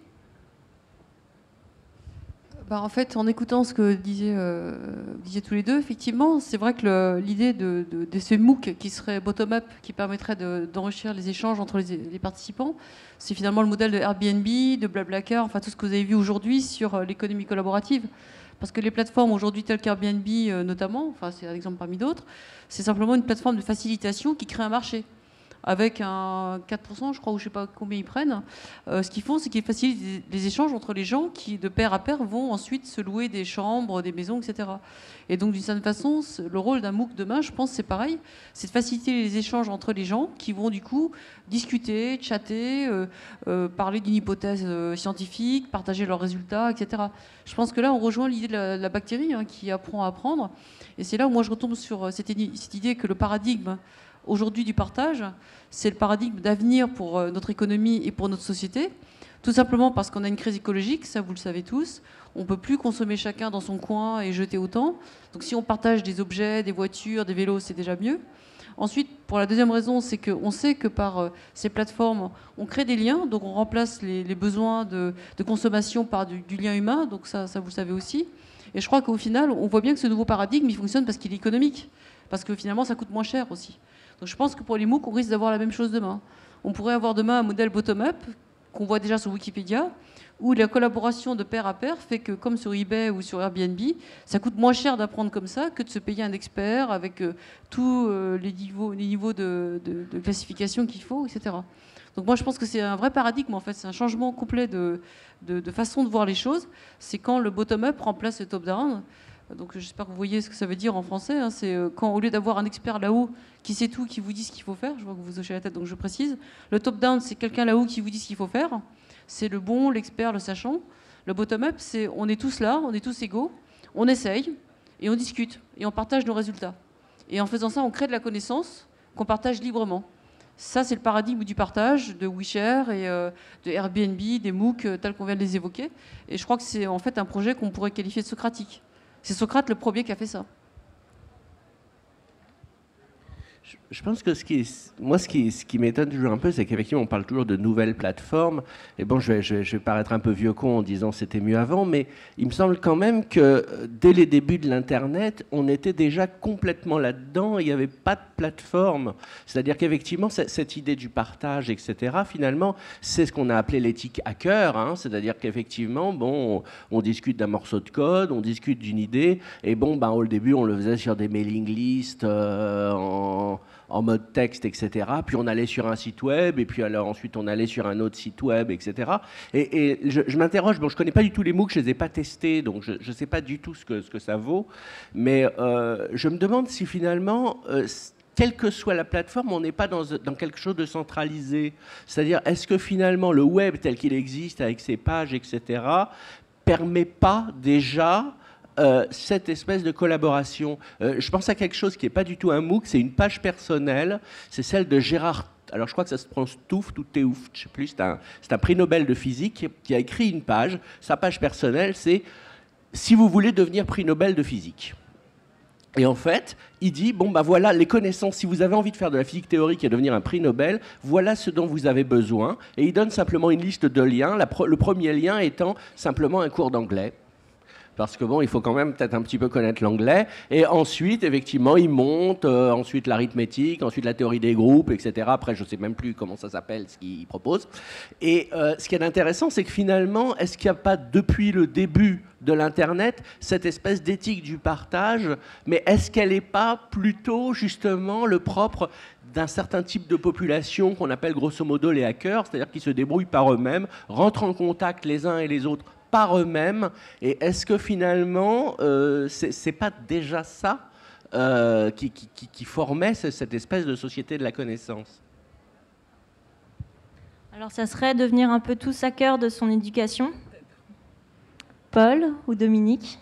Bah, en fait, en écoutant ce que disaient, euh, disaient tous les deux, effectivement, c'est vrai que l'idée de, de, de ces MOOC qui seraient bottom-up, qui permettraient d'enrichir de, les échanges entre les, les participants, c'est finalement le modèle de Airbnb, de Blablacar, enfin tout ce que vous avez vu aujourd'hui sur l'économie collaborative. Parce que les plateformes aujourd'hui telles qu'Airbnb euh, notamment, enfin c'est un exemple parmi d'autres, c'est simplement une plateforme de facilitation qui crée un marché. Avec un quatre pour cent, je crois, ou je ne sais pas combien ils prennent. Euh, ce qu'ils font, c'est qu'ils facilitent les échanges entre les gens qui, de pair à pair, vont ensuite se louer des chambres, des maisons, et cetera. Et donc, d'une certaine façon, le rôle d'un MOOC demain, je pense, c'est pareil. C'est de faciliter les échanges entre les gens qui vont, du coup, discuter, chatter, euh, euh, parler d'une hypothèse euh, scientifique, partager leurs résultats, et cetera. Je pense que là, on rejoint l'idée de la, de la bactérie hein, qui apprend à apprendre. Et c'est là où moi, je retombe sur cette, cette idée que le paradigme aujourd'hui du partage, c'est le paradigme d'avenir pour notre économie et pour notre société, tout simplement parce qu'on a une crise écologique, ça vous le savez tous, on ne peut plus consommer chacun dans son coin et jeter autant, donc si on partage des objets, des voitures, des vélos, c'est déjà mieux. Ensuite, pour la deuxième raison, c'est qu'on sait que par ces plateformes, on crée des liens, donc on remplace les, les besoins de, de consommation par du, du lien humain, donc ça, ça vous le savez aussi. Et je crois qu'au final, on voit bien que ce nouveau paradigme, il fonctionne parce qu'il est économique, parce que finalement, ça coûte moins cher aussi. Donc je pense que pour les MOOC, on risque d'avoir la même chose demain. On pourrait avoir demain un modèle bottom-up, qu'on voit déjà sur Wikipédia, où la collaboration de pair à pair fait que, comme sur eBay ou sur Airbnb, ça coûte moins cher d'apprendre comme ça que de se payer un expert avec euh, tous euh, les niveaux, les niveaux de, de, de classification qu'il faut, et cetera. Donc moi, je pense que c'est un vrai paradigme, en fait. C'est un changement complet de, de, de façon de voir les choses. C'est quand le bottom-up remplace le top-down. Donc j'espère que vous voyez ce que ça veut dire en français. Hein. C'est quand, au lieu d'avoir un expert là-haut qui sait tout, qui vous dit ce qu'il faut faire, je vois que vous hochez la tête, donc je précise. Le top-down, c'est quelqu'un là-haut qui vous dit ce qu'il faut faire. C'est le bon, l'expert, le sachant. Le bottom-up, c'est on est tous là, on est tous égaux, on essaye, et on discute, et on partage nos résultats. Et en faisant ça, on crée de la connaissance qu'on partage librement. Ça, c'est le paradigme du partage de WeShare et euh, de Airbnb, des MOOC, euh, tels qu'on vient de les évoquer. Et je crois que c'est en fait un projet qu'on pourrait qualifier de socratique. C'est Socrate le premier qui a fait ça. Je pense que ce qui est, moi, ce qui, ce qui m'étonne toujours un peu, c'est qu'effectivement, on parle toujours de nouvelles plateformes. Et bon, je vais, je vais, je vais paraître un peu vieux con en disant c'était mieux avant, mais il me semble quand même que dès les débuts de l'Internet, on était déjà complètement là-dedans. Il n'y avait pas de plateforme. C'est-à-dire qu'effectivement, cette idée du partage, et cetera, finalement, c'est ce qu'on a appelé l'éthique hacker. Hein, c'est-à-dire qu'effectivement, bon, on, on discute d'un morceau de code, on discute d'une idée. Et bon, ben, au début, on le faisait sur des mailing lists, euh, en en mode texte, et cetera. Puis on allait sur un site web, et puis alors ensuite on allait sur un autre site web, et cetera. Et, et je, je m'interroge, bon, je ne connais pas du tout les MOOC, je ne les ai pas testés, donc je ne sais pas du tout ce que, ce que ça vaut, mais euh, je me demande si finalement, euh, quelle que soit la plateforme, on n'est pas dans, dans quelque chose de centralisé. C'est-à-dire, est-ce que finalement le web tel qu'il existe, avec ses pages, et cetera, permet pas déjà euh, cette espèce de collaboration. Euh, je pense à quelque chose qui n'est pas du tout un MOOC, c'est une page personnelle, c'est celle de Gérard, alors je crois que ça se prononce Touft ou Teuft, je ne sais plus, c'est un, c'est un prix Nobel de physique qui, qui a écrit une page, sa page personnelle, c'est « Si vous voulez devenir prix Nobel de physique ». Et en fait, il dit, bon, bah voilà, les connaissances, si vous avez envie de faire de la physique théorique et devenir un prix Nobel, voilà ce dont vous avez besoin. Et il donne simplement une liste de liens, la pro- le premier lien étant simplement un cours d'anglais. Parce que bon, il faut quand même peut-être un petit peu connaître l'anglais. Et ensuite, effectivement, il monte, euh, ensuite l'arithmétique, ensuite la théorie des groupes, et cetera. Après, je ne sais même plus comment ça s'appelle, ce qu'il propose. Et euh, ce qui est intéressant, c'est que finalement, est-ce qu'il n'y a pas, depuis le début de l'Internet, cette espèce d'éthique du partage, mais est-ce qu'elle n'est pas plutôt, justement, le propre d'un certain type de population qu'on appelle grosso modo les hackers, c'est-à-dire qui se débrouillent par eux-mêmes, rentrent en contact les uns et les autres par eux-mêmes, et est-ce que finalement, euh, c'est, c'est pas déjà ça euh, qui, qui, qui formait cette espèce de société de la connaissance? Alors, ça serait devenir un peu tous hackers de son éducation. Paul ou Dominique?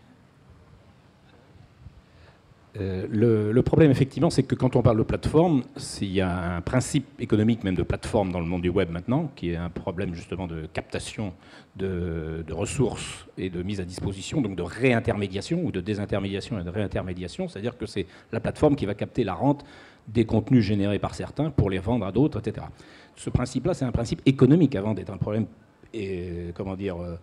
Euh, le, le problème, effectivement, c'est que quand on parle de plateforme, il y a un principe économique même de plateforme dans le monde du web maintenant, qui est un problème justement de captation de, de ressources et de mise à disposition, donc de réintermédiation ou de désintermédiation et de réintermédiation, c'est-à-dire que c'est la plateforme qui va capter la rente des contenus générés par certains pour les vendre à d'autres, et cetera. Ce principe-là, c'est un principe économique avant d'être un problème et, comment dire, euh,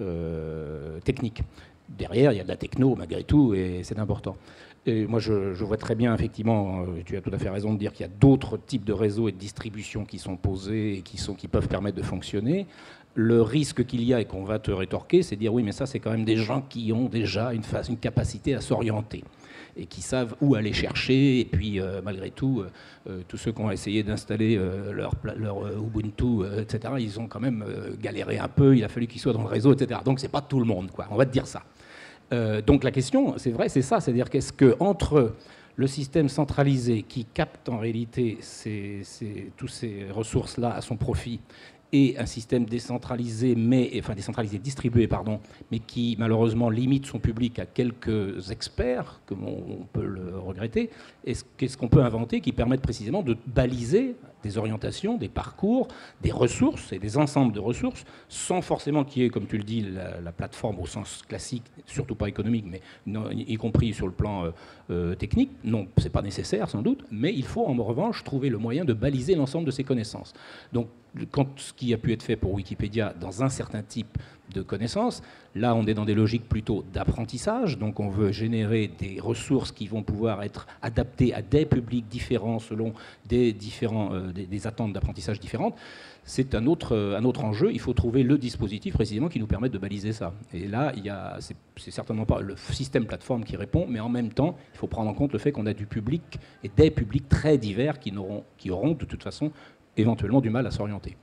euh, technique. Derrière, il y a de la techno, malgré tout, et c'est important. Et moi, je, je vois très bien, effectivement, euh, tu as tout à fait raison de dire qu'il y a d'autres types de réseaux et de distribution qui sont posés et qui, sont, qui peuvent permettre de fonctionner. Le risque qu'il y a et qu'on va te rétorquer, c'est de dire oui, mais ça, c'est quand même des gens qui ont déjà une, phase, une capacité à s'orienter et qui savent où aller chercher. Et puis, euh, malgré tout, euh, tous ceux qui ont essayé d'installer euh, leur, leur euh, Ubuntu, euh, et cetera, ils ont quand même euh, galéré un peu. Il a fallu qu'ils soient dans le réseau, et cetera. Donc, c'est pas tout le monde, quoi. On va te dire ça. Euh, donc la question, c'est vrai, c'est ça, c'est-à-dire qu'est-ce que entre le système centralisé qui capte en réalité ces, ces, toutes ces ressources-là à son profit et un système décentralisé, mais enfin décentralisé, distribué, pardon, mais qui malheureusement limite son public à quelques experts, comme on, on peut le regretter, est-ce, qu'est-ce qu'on peut inventer qui permette précisément de baliser des orientations, des parcours, des ressources et des ensembles de ressources, sans forcément qu'il y ait, comme tu le dis, la, la plateforme au sens classique, surtout pas économique, mais non, y compris sur le plan euh, euh, technique. Non, c'est pas nécessaire sans doute, mais il faut en revanche trouver le moyen de baliser l'ensemble de ces connaissances. Donc, quand ce qui a pu être fait pour Wikipédia dans un certain type de connaissances, là on est dans des logiques plutôt d'apprentissage, donc on veut générer des ressources qui vont pouvoir être adaptées à des publics différents selon des, différents, euh, des, des attentes d'apprentissage différentes. C'est un autre, un autre enjeu, il faut trouver le dispositif précisément qui nous permette de baliser ça. Et là, il y a, c'est, c'est certainement pas le système plateforme qui répond, mais en même temps, il faut prendre en compte le fait qu'on a du public et des publics très divers qui, n'auront, qui auront de toute façon éventuellement du mal à s'orienter.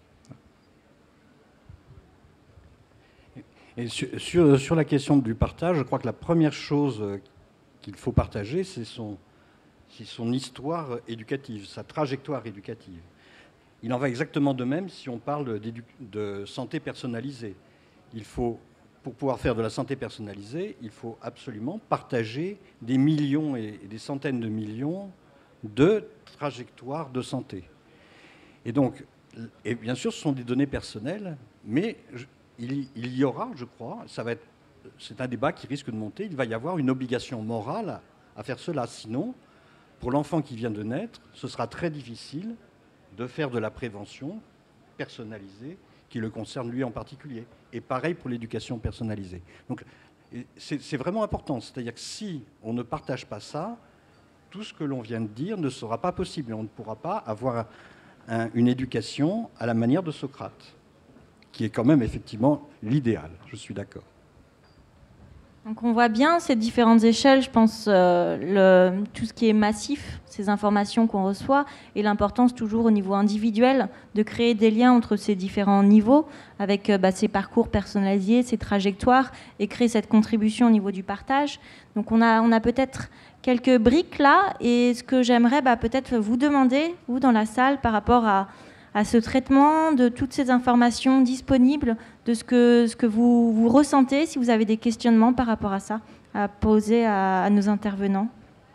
Et sur, sur, sur la question du partage, je crois que la première chose qu'il faut partager, c'est son, c'est son histoire éducative, sa trajectoire éducative. Il en va exactement de même si on parle de santé personnalisée. Il faut, pour pouvoir faire de la santé personnalisée, il faut absolument partager des millions et des centaines de millions de trajectoires de santé. Et donc, et bien sûr, ce sont des données personnelles, mais il, il y aura, je crois, ça va être, c'est un débat qui risque de monter, il va y avoir une obligation morale à faire cela. Sinon, pour l'enfant qui vient de naître, ce sera très difficile de faire de la prévention personnalisée qui le concerne lui en particulier. Et pareil pour l'éducation personnalisée. Donc, c'est, c'est vraiment important. C'est-à-dire que si on ne partage pas ça, tout ce que l'on vient de dire ne sera pas possible. On ne pourra pas avoir un, une éducation à la manière de Socrate, qui est quand même effectivement l'idéal. Je suis d'accord. Donc on voit bien ces différentes échelles, je pense, euh, le, tout ce qui est massif, ces informations qu'on reçoit, et l'importance toujours au niveau individuel de créer des liens entre ces différents niveaux, avec euh, bah, ces parcours personnalisés, ces trajectoires, et créer cette contribution au niveau du partage. Donc on a, on a peut-être quelques briques là, et ce que j'aimerais bah, peut-être vous demander, vous dans la salle, par rapport à... à ce traitement de toutes ces informations disponibles, de ce que, ce que vous, vous ressentez, si vous avez des questionnements par rapport à ça, à poser à, à nos intervenants.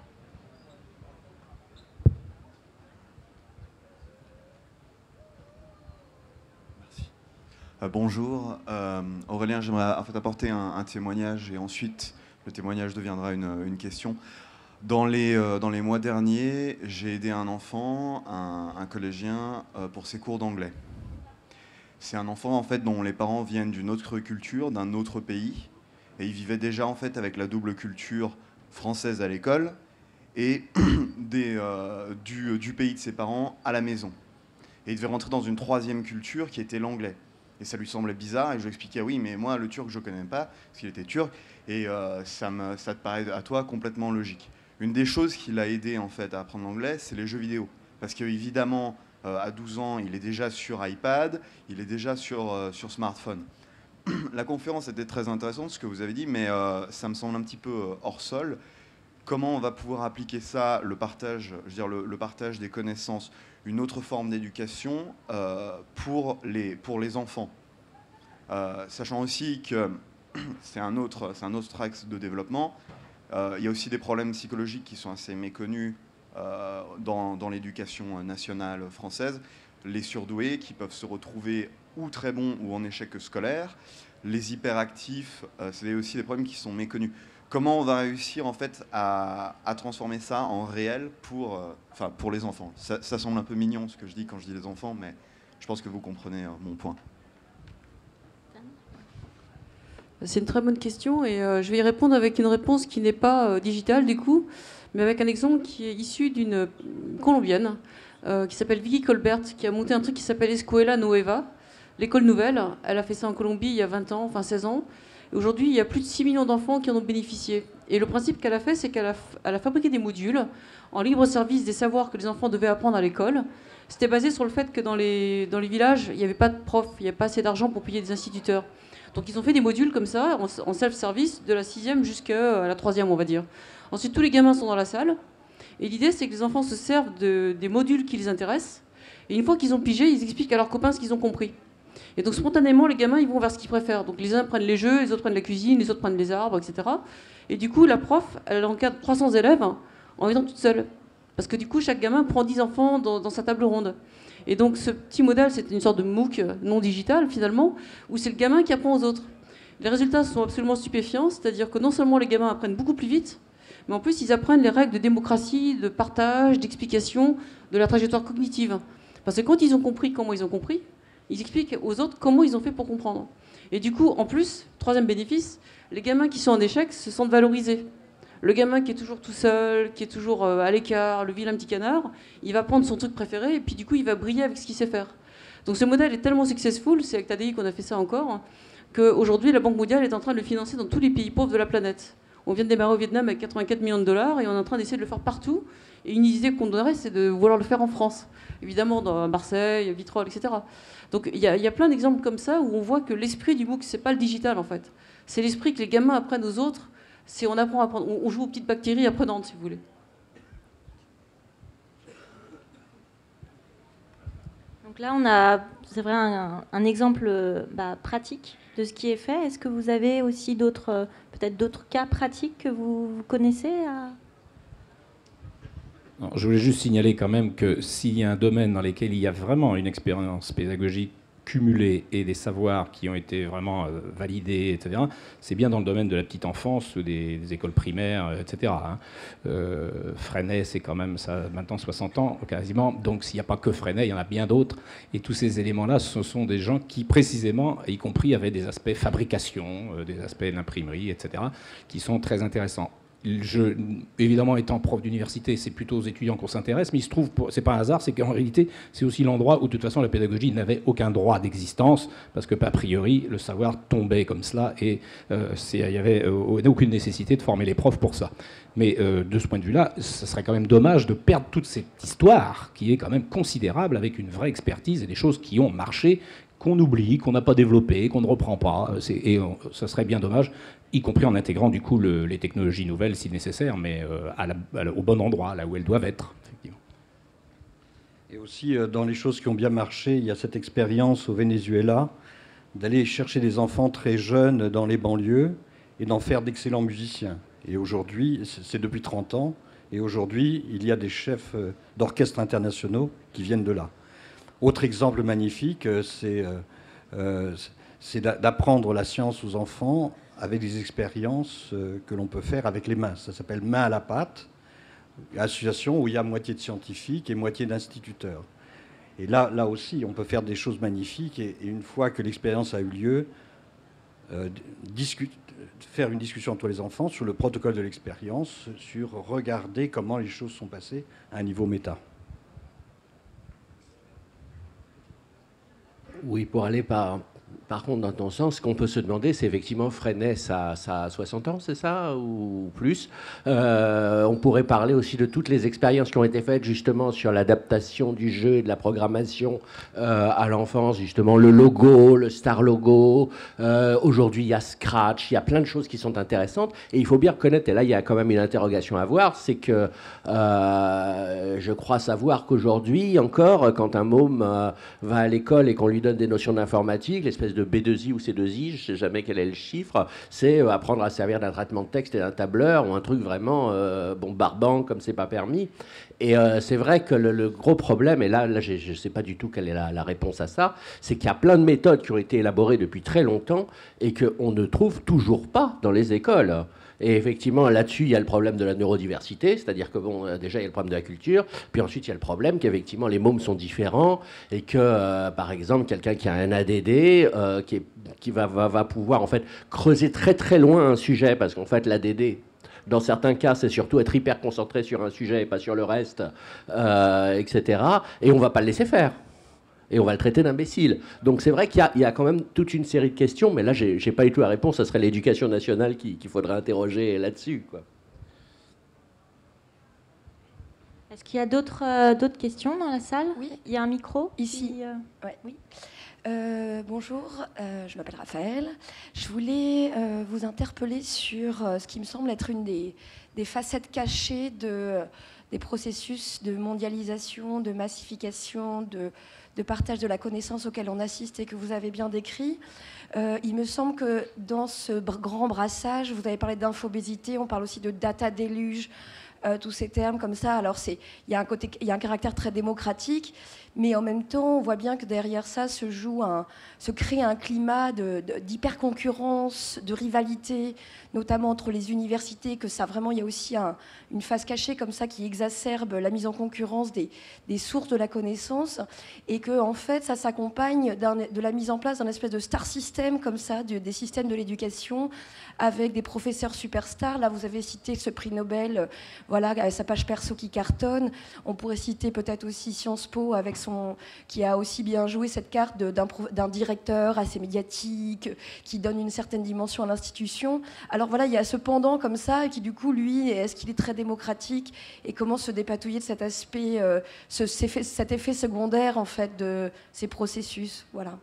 Merci. Euh, bonjour. Euh, Aurélien, j'aimerais en fait apporter un, un témoignage et ensuite le témoignage deviendra une, une question. Dans les, euh, dans les mois derniers, j'ai aidé un enfant, un, un collégien, euh, pour ses cours d'anglais. C'est un enfant en fait, dont les parents viennent d'une autre culture, d'un autre pays, et il vivait déjà en fait, avec la double culture française à l'école et des, euh, du, du pays de ses parents à la maison. Et il devait rentrer dans une troisième culture qui était l'anglais. Et ça lui semblait bizarre, et je lui expliquais, oui, mais moi, le turc, je ne connais pas, parce qu'il était turc, et euh, ça, me, ça te paraît à toi complètement logique. Une des choses qui l'a aidé en fait à apprendre l'anglais, c'est les jeux vidéo. Parce qu'évidemment, euh, à douze ans, il est déjà sur iPad, il est déjà sur, euh, sur smartphone. La conférence était très intéressante, ce que vous avez dit, mais euh, ça me semble un petit peu euh, hors sol. Comment on va pouvoir appliquer ça, le partage, je veux dire, le, le partage des connaissances, une autre forme d'éducation euh, pour, les, pour les enfants, euh, sachant aussi que c'est un autre, c'est un autre axe de développement. Euh, il y a aussi des problèmes psychologiques qui sont assez méconnus euh, dans, dans l'éducation nationale française. Les surdoués qui peuvent se retrouver ou très bons ou en échec scolaire. Les hyperactifs, euh, c'est aussi des problèmes qui sont méconnus. Comment on va réussir en fait à, à transformer ça en réel pour, euh, enfin, pour les enfants? ça, ça semble un peu mignon ce que je dis quand je dis les enfants, mais je pense que vous comprenez euh, mon point. C'est une très bonne question et euh, je vais y répondre avec une réponse qui n'est pas euh, digitale du coup, mais avec un exemple qui est issu d'une euh, Colombienne euh, qui s'appelle Vicky Colbert, qui a monté un truc qui s'appelle Escuela Nueva, l'école nouvelle. Elle a fait ça en Colombie il y a vingt ans, enfin seize ans. Et aujourd'hui, il y a plus de six millions d'enfants qui en ont bénéficié. Et le principe qu'elle a fait, c'est qu'elle a, elle a fabriqué des modules en libre service des savoirs que les enfants devaient apprendre à l'école. C'était basé sur le fait que dans les, dans les villages, il n'y avait pas de profs, il n'y avait pas assez d'argent pour payer des instituteurs. Donc ils ont fait des modules comme ça, en self-service, de la sixième jusqu'à la troisième, on va dire. Ensuite, tous les gamins sont dans la salle. Et l'idée, c'est que les enfants se servent de, des modules qui les intéressent. Et une fois qu'ils ont pigé, ils expliquent à leurs copains ce qu'ils ont compris. Et donc spontanément, les gamins, ils vont vers ce qu'ils préfèrent. Donc les uns prennent les jeux, les autres prennent la cuisine, les autres prennent les arbres, et cetera. Et du coup, la prof, elle encadre trois cents élèves en étant toute seule. Parce que du coup, chaque gamin prend dix enfants dans, dans sa table ronde. Et donc ce petit modèle, c'est une sorte de MOOC non digital finalement, où c'est le gamin qui apprend aux autres. Les résultats sont absolument stupéfiants, c'est-à-dire que non seulement les gamins apprennent beaucoup plus vite, mais en plus ils apprennent les règles de démocratie, de partage, d'explication, de la trajectoire cognitive. Parce que quand ils ont compris comment ils ont compris, ils expliquent aux autres comment ils ont fait pour comprendre. Et du coup, en plus, troisième bénéfice, les gamins qui sont en échec se sentent valorisés. Le gamin qui est toujours tout seul, qui est toujours à l'écart, le vilain petit canard, il va prendre son truc préféré et puis du coup il va briller avec ce qu'il sait faire. Donc ce modèle est tellement successful, c'est avec T A D I qu'on a fait ça encore, qu'aujourd'hui la Banque mondiale est en train de le financer dans tous les pays pauvres de la planète. On vient de démarrer au Vietnam avec quatre-vingt-quatre millions de dollars et on est en train d'essayer de le faire partout. Et une idée qu'on donnerait, c'est de vouloir le faire en France. Évidemment, dans Marseille, Vitrolles, et cetera. Donc il y, y a plein d'exemples comme ça où on voit que l'esprit du MOOC, c'est pas le digital en fait. C'est l'esprit que les gamins apprennent aux autres. C'est on apprend à apprendre, on joue aux petites bactéries apprenantes, si vous voulez. Donc là, on a, c'est vrai, un, un exemple bah, pratique de ce qui est fait. Est-ce que vous avez aussi d'autres, peut-être d'autres cas pratiques que vous, vous connaissez à... Non, je voulais juste signaler quand même que s'il y a un domaine dans lequel il y a vraiment une expérience pédagogique cumulés et des savoirs qui ont été vraiment euh, validés, et cetera, c'est bien dans le domaine de la petite enfance, des, des écoles primaires, et cetera. Hein. Euh, Freinet, c'est quand même ça, maintenant soixante ans, quasiment. Donc s'il n'y a pas que Freinet, il y en a bien d'autres. Et tous ces éléments-là, ce sont des gens qui, précisément, y compris avaient des aspects fabrication, euh, des aspects d'imprimerie, et cetera, qui sont très intéressants. Je, évidemment, étant prof d'université, c'est plutôt aux étudiants qu'on s'intéresse, mais il se trouve, c'est pas un hasard, c'est qu'en réalité, c'est aussi l'endroit où, de toute façon, la pédagogie n'avait aucun droit d'existence, parce que, a priori, le savoir tombait comme cela, et euh, il n'y avait euh, aucune nécessité de former les profs pour ça. Mais euh, de ce point de vue-là, ce serait quand même dommage de perdre toute cette histoire, qui est quand même considérable, avec une vraie expertise et des choses qui ont marché, qu'on oublie, qu'on n'a pas développé, qu'on ne reprend pas, et on, ça serait bien dommage, y compris en intégrant du coup le, les technologies nouvelles si nécessaire, mais euh, à la, à la, au bon endroit, là où elles doivent être. Effectivement. Et aussi, euh, dans les choses qui ont bien marché, il y a cette expérience au Venezuela d'aller chercher des enfants très jeunes dans les banlieues et d'en faire d'excellents musiciens. Et aujourd'hui, c'est depuis trente ans, et aujourd'hui, il y a des chefs d'orchestre internationaux qui viennent de là. Autre exemple magnifique, c'est euh, d'apprendre la science aux enfants avec des expériences que l'on peut faire avec les mains. Ça s'appelle Main à la pâte, association où il y a moitié de scientifiques et moitié d'instituteurs. Et là, là aussi, on peut faire des choses magnifiques, et, et une fois que l'expérience a eu lieu, euh, discute, faire une discussion entre les enfants sur le protocole de l'expérience, sur regarder comment les choses sont passées à un niveau méta. Oui, pour aller par, par contre dans ton sens, ce qu'on peut se demander, c'est effectivement Freinet, ça, ça a soixante ans, c'est ça, ou plus. Euh, on pourrait parler aussi de toutes les expériences qui ont été faites justement sur l'adaptation du jeu et de la programmation euh, à l'enfance, justement le logo, le Star Logo. Euh, Aujourd'hui, il y a Scratch, il y a plein de choses qui sont intéressantes. Et il faut bien reconnaître, et là, il y a quand même une interrogation à voir, c'est que euh, je crois savoir qu'aujourd'hui, encore, quand un môme euh, va à l'école et qu'on lui donne des notions d'informatique, l'espèce de B deux I ou C deux I, je ne sais jamais quel est le chiffre, c'est euh, apprendre à servir d'un traitement de texte et d'un tableur, ou un truc vraiment euh, bon, barbant, comme c'est pas permis. Et euh, c'est vrai que le, le gros problème, et là, là je ne sais pas du tout quelle est la, la réponse à ça, c'est qu'il y a plein de méthodes qui ont été élaborées depuis très longtemps et qu'on ne trouve toujours pas dans les écoles. Et effectivement, là-dessus, il y a le problème de la neurodiversité, c'est-à-dire que, bon, déjà, il y a le problème de la culture, puis ensuite, il y a le problème qu'effectivement, les mômes sont différents, et que, euh, par exemple, quelqu'un qui a un A D D, euh, qui, est, qui va, va, va pouvoir, en fait, creuser très, très loin un sujet, parce qu'en fait, l'A D D, dans certains cas, c'est surtout être hyper concentré sur un sujet et pas sur le reste, euh, et cetera. Et on ne va pas le laisser faire. Et on va le traiter d'imbécile. Donc c'est vrai qu'il y, y a quand même toute une série de questions, mais là, je n'ai pas du tout la réponse. Ça serait l'éducation nationale qu'il qu'il faudrait interroger là-dessus, quoi. Est-ce qu'il y a d'autres euh, d'autres questions dans la salle? Oui. Il y a un micro ici. Qui, euh... ouais. Oui. Euh, bonjour, euh, je m'appelle Raphaël. Je voulais euh, vous interpeller sur euh, ce qui me semble être une des, des facettes cachées de, des processus de mondialisation, de massification, de, de partage de la connaissance auquel on assiste et que vous avez bien décrit. Euh, il me semble que dans ce grand brassage, vous avez parlé d'infobésité, on parle aussi de data déluge, euh, tous ces termes comme ça. Alors il y a un côté, il y a un caractère très démocratique, mais en même temps, on voit bien que derrière ça se joue un, se crée un climat de, de, d'hyper-concurrence, de rivalité, notamment entre les universités, que ça vraiment, il y a aussi un, une phase cachée comme ça qui exacerbe la mise en concurrence des, des sources de la connaissance, et que en fait, ça s'accompagne de la mise en place d'un espèce de star system comme ça, de, des systèmes de l'éducation, avec des professeurs superstars. Là, vous avez cité ce prix Nobel, voilà, avec sa page perso qui cartonne. On pourrait citer peut-être aussi Sciences Po avec son, qui a aussi bien joué cette carte d'un, d'un directeur assez médiatique, qui donne une certaine dimension à l'institution. Alors voilà, il y a ce pendant comme ça, et qui du coup, lui, est-ce qu'il est très démocratique, et comment se dépatouiller de cet aspect, euh, ce, cet effet secondaire en fait de ces processus. Voilà.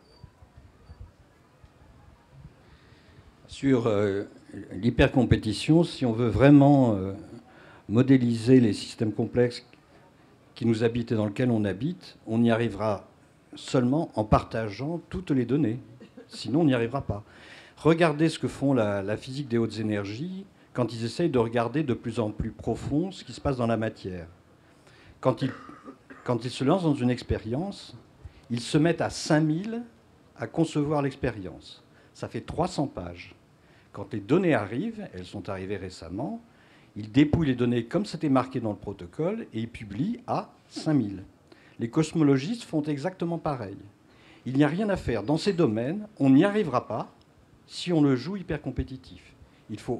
Sur euh, l'hypercompétition, si on veut vraiment euh, modéliser les systèmes complexes qui nous habitent et dans lesquels on habite, on y arrivera seulement en partageant toutes les données. Sinon, on n'y arrivera pas. Regardez ce que font la, la physique des hautes énergies quand ils essayent de regarder de plus en plus profond ce qui se passe dans la matière. Quand ils, quand ils se lancent dans une expérience, ils se mettent à cinq mille à concevoir l'expérience. Ça fait trois cents pages. Quand les données arrivent, elles sont arrivées récemment, ils dépouillent les données comme c'était marqué dans le protocole et ils publient à cinq mille. Les cosmologistes font exactement pareil. Il n'y a rien à faire. Dans ces domaines, on n'y arrivera pas si on le joue hyper compétitif. Il faut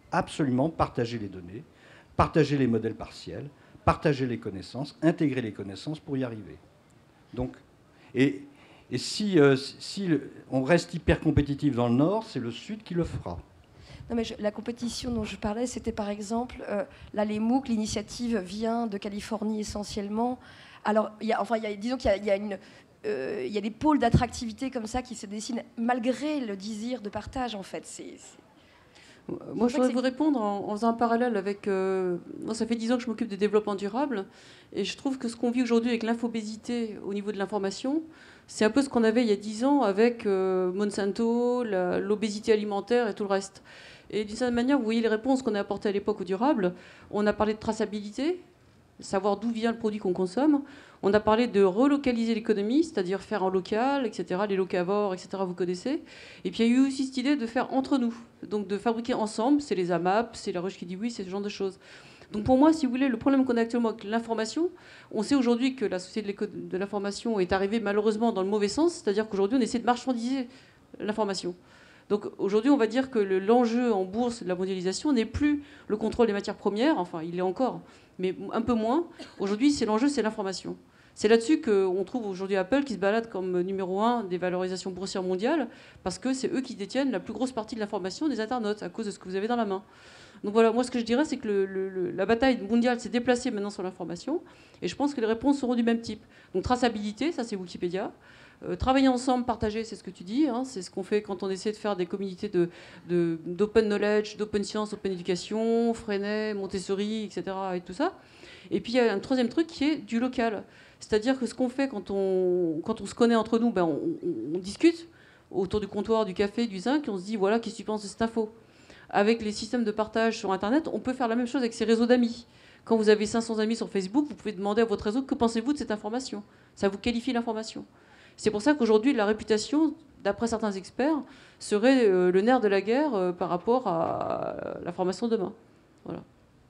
absolument partager les données, partager les modèles partiels, partager les connaissances, intégrer les connaissances pour y arriver. Donc, et, et si, euh, si le, on reste hyper compétitif dans le Nord, c'est le Sud qui le fera. Non, mais je, la compétition dont je parlais, c'était par exemple, euh, là, les MOOC, l'initiative vient de Californie essentiellement. Alors, y a, enfin, y a, disons qu'il y a, y a une... Euh, il y a des pôles d'attractivité comme ça qui se dessinent malgré le désir de partage, en fait. C'est, c'est... Moi, je voudrais vous répondre en, en faisant un parallèle avec... Euh, moi, ça fait dix ans que je m'occupe des développements durables, et je trouve que ce qu'on vit aujourd'hui avec l'infobésité au niveau de l'information, c'est un peu ce qu'on avait il y a dix ans avec euh, Monsanto, la, l'obésité alimentaire et tout le reste. Et d'une certaine manière, vous voyez les réponses qu'on a apportées à l'époque au durable. On a parlé de traçabilité, savoir d'où vient le produit qu'on consomme. On a parlé de relocaliser l'économie, c'est-à-dire faire en local, et cetera, les locavores, et cetera, vous connaissez. Et puis il y a eu aussi cette idée de faire entre nous, donc de fabriquer ensemble, c'est les A M A P, c'est la Ruche qui dit oui, c'est ce genre de choses. Donc pour moi, si vous voulez, le problème qu'on a actuellement avec l'information, on sait aujourd'hui que la société de l'information est arrivée malheureusement dans le mauvais sens, c'est-à-dire qu'aujourd'hui on essaie de marchandiser l'information. Donc aujourd'hui, on va dire que le, l'enjeu en bourse de la mondialisation n'est plus le contrôle des matières premières, enfin il l'est encore, mais un peu moins. Aujourd'hui, c'est l'enjeu, c'est l'information. C'est là-dessus qu'on trouve aujourd'hui Apple qui se balade comme numéro un des valorisations boursières mondiales, parce que c'est eux qui détiennent la plus grosse partie de l'information des internautes, à cause de ce que vous avez dans la main. Donc voilà, moi ce que je dirais, c'est que le, le, la bataille mondiale s'est déplacée maintenant sur l'information, et je pense que les réponses seront du même type. Donc traçabilité, ça c'est Wikipédia. Euh, travailler ensemble, partager, c'est ce que tu dis, hein, c'est ce qu'on fait quand on essaie de faire des communautés de, de, d'open knowledge, d'open science, open éducation, Freinet, Montessori, et cetera. Et tout ça. Et puis il y a un troisième truc qui est du local. C'est-à-dire que ce qu'on fait quand on, quand on se connaît entre nous, ben on, on, on discute autour du comptoir, du café, du zinc, et on se dit, voilà, qu'est-ce que tu penses de cette info ? Avec les systèmes de partage sur Internet, on peut faire la même chose avec ses réseaux d'amis. Quand vous avez cinq cents amis sur Facebook, vous pouvez demander à votre réseau, que pensez-vous de cette information ? Ça vous qualifie l'information. C'est pour ça qu'aujourd'hui, la réputation, d'après certains experts, serait euh, le nerf de la guerre euh, par rapport à l'information de demain. Voilà.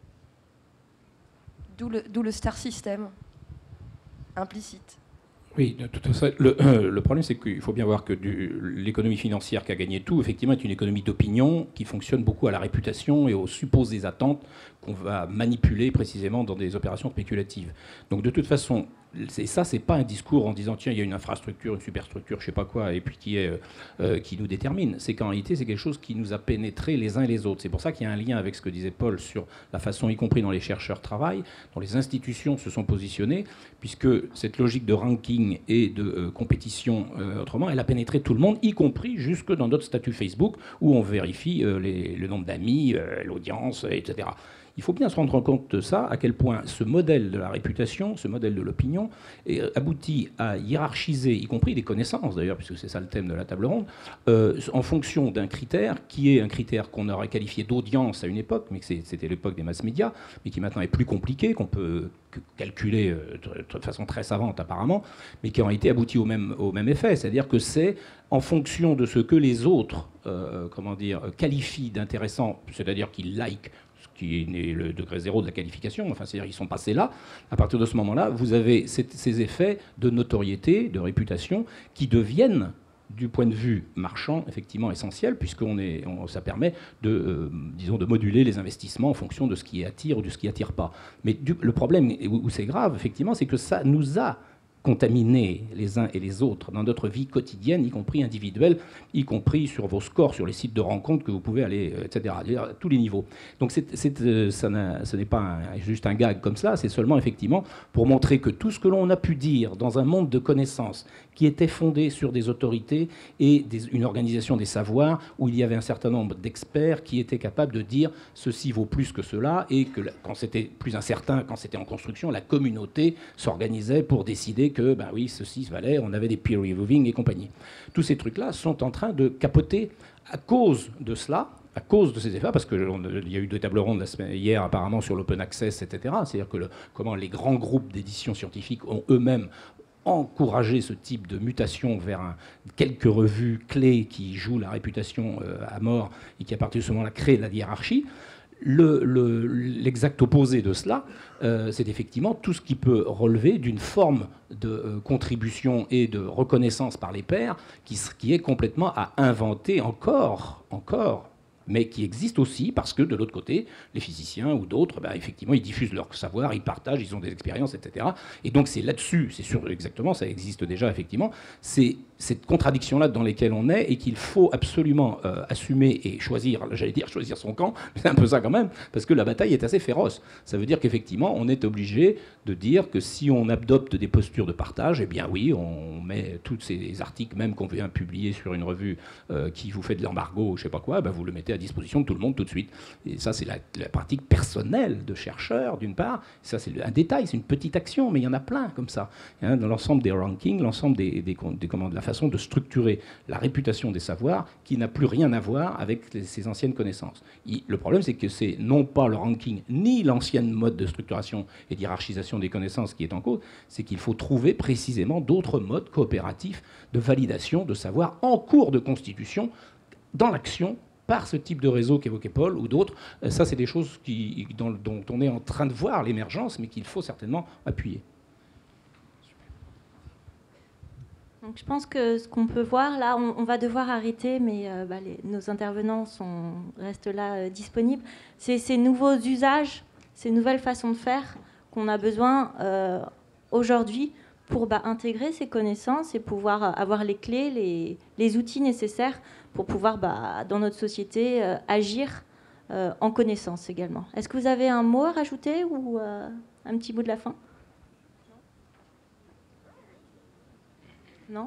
D'où le, d'où le star system implicite. Oui, tout à fait. Le, euh, le problème, c'est qu'il faut bien voir que du, l'économie financière qui a gagné tout, effectivement, est une économie d'opinion qui fonctionne beaucoup à la réputation et aux supposées attentes qu'on va manipuler précisément dans des opérations spéculatives. Donc, de toute façon, c'est, ça, c'est pas un discours en disant tiens, il y a une infrastructure, une superstructure, je sais pas quoi, et puis qui est euh, qui nous détermine. C'est qu'en réalité, c'est quelque chose qui nous a pénétré les uns et les autres. C'est pour ça qu'il y a un lien avec ce que disait Paul sur la façon, y compris dans les chercheurs travaillent, dont les institutions se sont positionnées, puisque cette logique de ranking et de euh, compétition, euh, autrement, elle a pénétré tout le monde, y compris jusque dans notre statut Facebook, où on vérifie euh, les, le nombre d'amis, euh, l'audience, et cetera. Il faut bien se rendre compte de ça, à quel point ce modèle de la réputation, ce modèle de l'opinion, est, aboutit à hiérarchiser, y compris des connaissances d'ailleurs, puisque c'est ça le thème de la table ronde, euh, en fonction d'un critère qui est un critère qu'on aurait qualifié d'audience à une époque, mais que c'était l'époque des mass médias, mais qui maintenant est plus compliqué, qu'on peut calculer euh, de façon très savante apparemment, mais qui en réalité aboutit au même, au même effet. C'est-à-dire que c'est en fonction de ce que les autres euh, comment dire, qualifient d'intéressant, c'est-à-dire qu'ils like, qui est le degré zéro de la qualification, enfin, c'est-à-dire qu'ils sont passés là, à partir de ce moment-là, vous avez ces effets de notoriété, de réputation, qui deviennent, du point de vue marchand, effectivement essentiels, puisqu'on est, on, ça permet de, euh, disons, de moduler les investissements en fonction de ce qui attire ou de ce qui attire pas. Mais du, le problème, où, où c'est grave, effectivement, c'est que ça nous a contaminés les uns et les autres dans notre vie quotidienne, y compris individuelle, y compris sur vos scores, sur les sites de rencontres que vous pouvez aller, et cetera, à tous les niveaux. Donc c'est, c'est, euh, ça n'a, ce n'est pas un, juste un gag comme cela, c'est seulement effectivement pour montrer que tout ce que l'on a pu dire dans un monde de connaissances qui était fondé sur des autorités et des, une organisation des savoirs où il y avait un certain nombre d'experts qui étaient capables de dire ceci vaut plus que cela, et que quand c'était plus incertain, quand c'était en construction, la communauté s'organisait pour décider que, ben oui, ceci valait, on avait des peer reviewing et compagnie. Tous ces trucs-là sont en train de capoter à cause de cela, à cause de ces effets, parce qu'il y a eu deux tables rondes la semaine, hier apparemment sur l'open access, et cetera. C'est-à-dire que le, comment les grands groupes d'édition scientifique ont eux-mêmes encourager ce type de mutation vers un, quelques revues clés qui jouent la réputation euh, à mort et qui, à partir de ce moment-là, créent la hiérarchie. Le, le, l'exact opposé de cela, euh, c'est effectivement tout ce qui peut relever d'une forme de euh, contribution et de reconnaissance par les pairs qui, qui est complètement à inventer encore, encore, mais qui existe aussi parce que de l'autre côté, les physiciens ou d'autres, ben, effectivement, ils diffusent leur savoir, ils partagent, ils ont des expériences, et cetera. Et donc c'est là-dessus, c'est sûr, exactement, ça existe déjà, effectivement, c'est cette contradiction-là dans laquelle on est et qu'il faut absolument euh, assumer et choisir, j'allais dire choisir son camp, c'est un peu ça quand même, parce que la bataille est assez féroce. Ça veut dire qu'effectivement, on est obligé de dire que si on adopte des postures de partage, eh bien oui, on met tous ces articles, même qu'on vient publier sur une revue euh, qui vous fait de l'embargo ou je sais pas quoi, ben vous le mettez à disposition de tout le monde tout de suite. Et ça, c'est la, la pratique personnelle de chercheurs, d'une part. Ça, c'est un détail, c'est une petite action, mais il y en a plein comme ça. Hein, dans l'ensemble des rankings, l'ensemble des, des, des comment, de la façon de structurer la réputation des savoirs qui n'a plus rien à voir avec les, ces anciennes connaissances. Il, le problème, c'est que c'est non pas le ranking, ni l'ancienne mode de structuration et d'hierarchisation des connaissances qui est en cause, c'est qu'il faut trouver précisément d'autres modes coopératifs de validation de savoir en cours de constitution, dans l'action, par ce type de réseau qu'évoquait Paul ou d'autres. Ça, c'est des choses qui, dont, dont on est en train de voir l'émergence, mais qu'il faut certainement appuyer. Donc, je pense que ce qu'on peut voir, là, on, on va devoir arrêter, mais euh, bah, les, nos intervenants sont, restent là euh, disponibles. C'est ces nouveaux usages, ces nouvelles façons de faire qu'on a besoin euh, aujourd'hui pour bah, intégrer ces connaissances et pouvoir avoir les clés, les, les outils nécessaires pour pouvoir, bah, dans notre société, euh, agir euh, en connaissance également. Est-ce que vous avez un mot à rajouter ou euh, un petit bout de la fin ? Non ?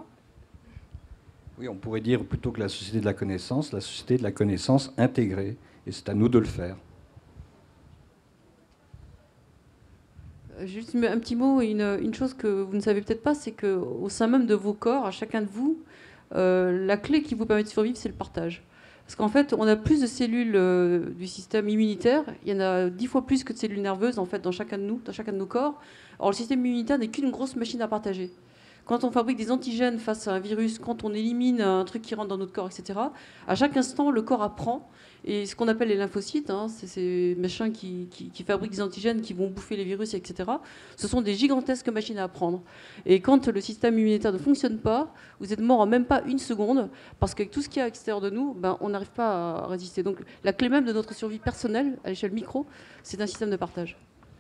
Oui, on pourrait dire plutôt que la société de la connaissance, la société de la connaissance intégrée. Et c'est à nous de le faire. Juste un petit mot, une, une chose que vous ne savez peut-être pas, c'est qu'au sein même de vos corps, à chacun de vous, euh, la clé qui vous permet de survivre, c'est le partage. Parce qu'en fait, on a plus de cellules euh, du système immunitaire, il y en a dix fois plus que de cellules nerveuses en fait, dans chacun de nous, dans chacun de nos corps. Or, le système immunitaire n'est qu'une grosse machine à partager. Quand on fabrique des antigènes face à un virus, quand on élimine un truc qui rentre dans notre corps, et cetera, à chaque instant, le corps apprend. Et ce qu'on appelle les lymphocytes, hein, c'est ces machins qui, qui, qui fabriquent des antigènes qui vont bouffer les virus, et cetera. Ce sont des gigantesques machines à apprendre. Et quand le système immunitaire ne fonctionne pas, vous êtes mort en même pas une seconde, parce qu'avec tout ce qu'il y a à l'extérieur de nous, ben, on n'arrive pas à résister. Donc la clé même de notre survie personnelle, à l'échelle micro, c'est un système de partage.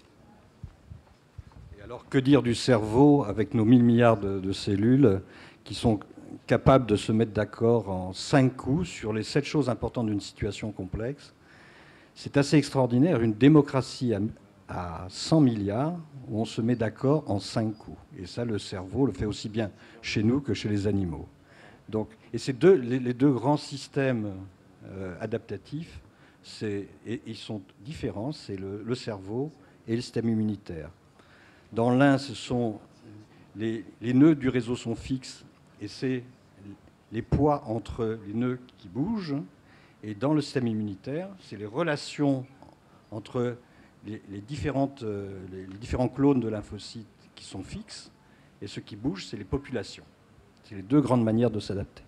Et alors, que dire du cerveau avec nos mille milliards de, de cellules qui sont capables de se mettre d'accord en cinq coups sur les sept choses importantes d'une situation complexe. C'est assez extraordinaire, une démocratie à, à cent milliards où on se met d'accord en cinq coups. Et ça, le cerveau le fait aussi bien chez nous que chez les animaux. Donc, et ces deux, les, les deux grands systèmes euh, adaptatifs, c'est, et, ils sont différents, c'est le, le cerveau et le système immunitaire. Dans l'un, ce sont les, les nœuds du réseau sont fixes, et c'est les poids entre les nœuds qui bougent. Et dans le système immunitaire, c'est les relations entre les, les, différentes, les, les différents clones de lymphocytes qui sont fixes. Et ce qui bouge, c'est les populations. C'est les deux grandes manières de s'adapter.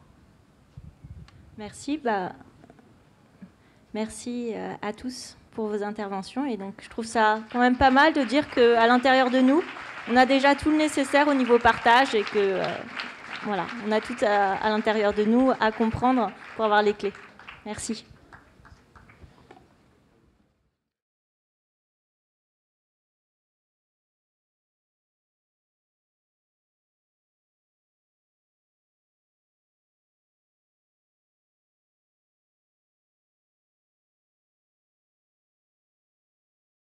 Merci. Bah, merci à tous pour vos interventions. Et donc, je trouve ça quand même pas mal de dire qu'à l'intérieur de nous, on a déjà tout le nécessaire au niveau partage et que... Euh, Voilà, on a tout à, à l'intérieur de nous à comprendre pour avoir les clés. Merci.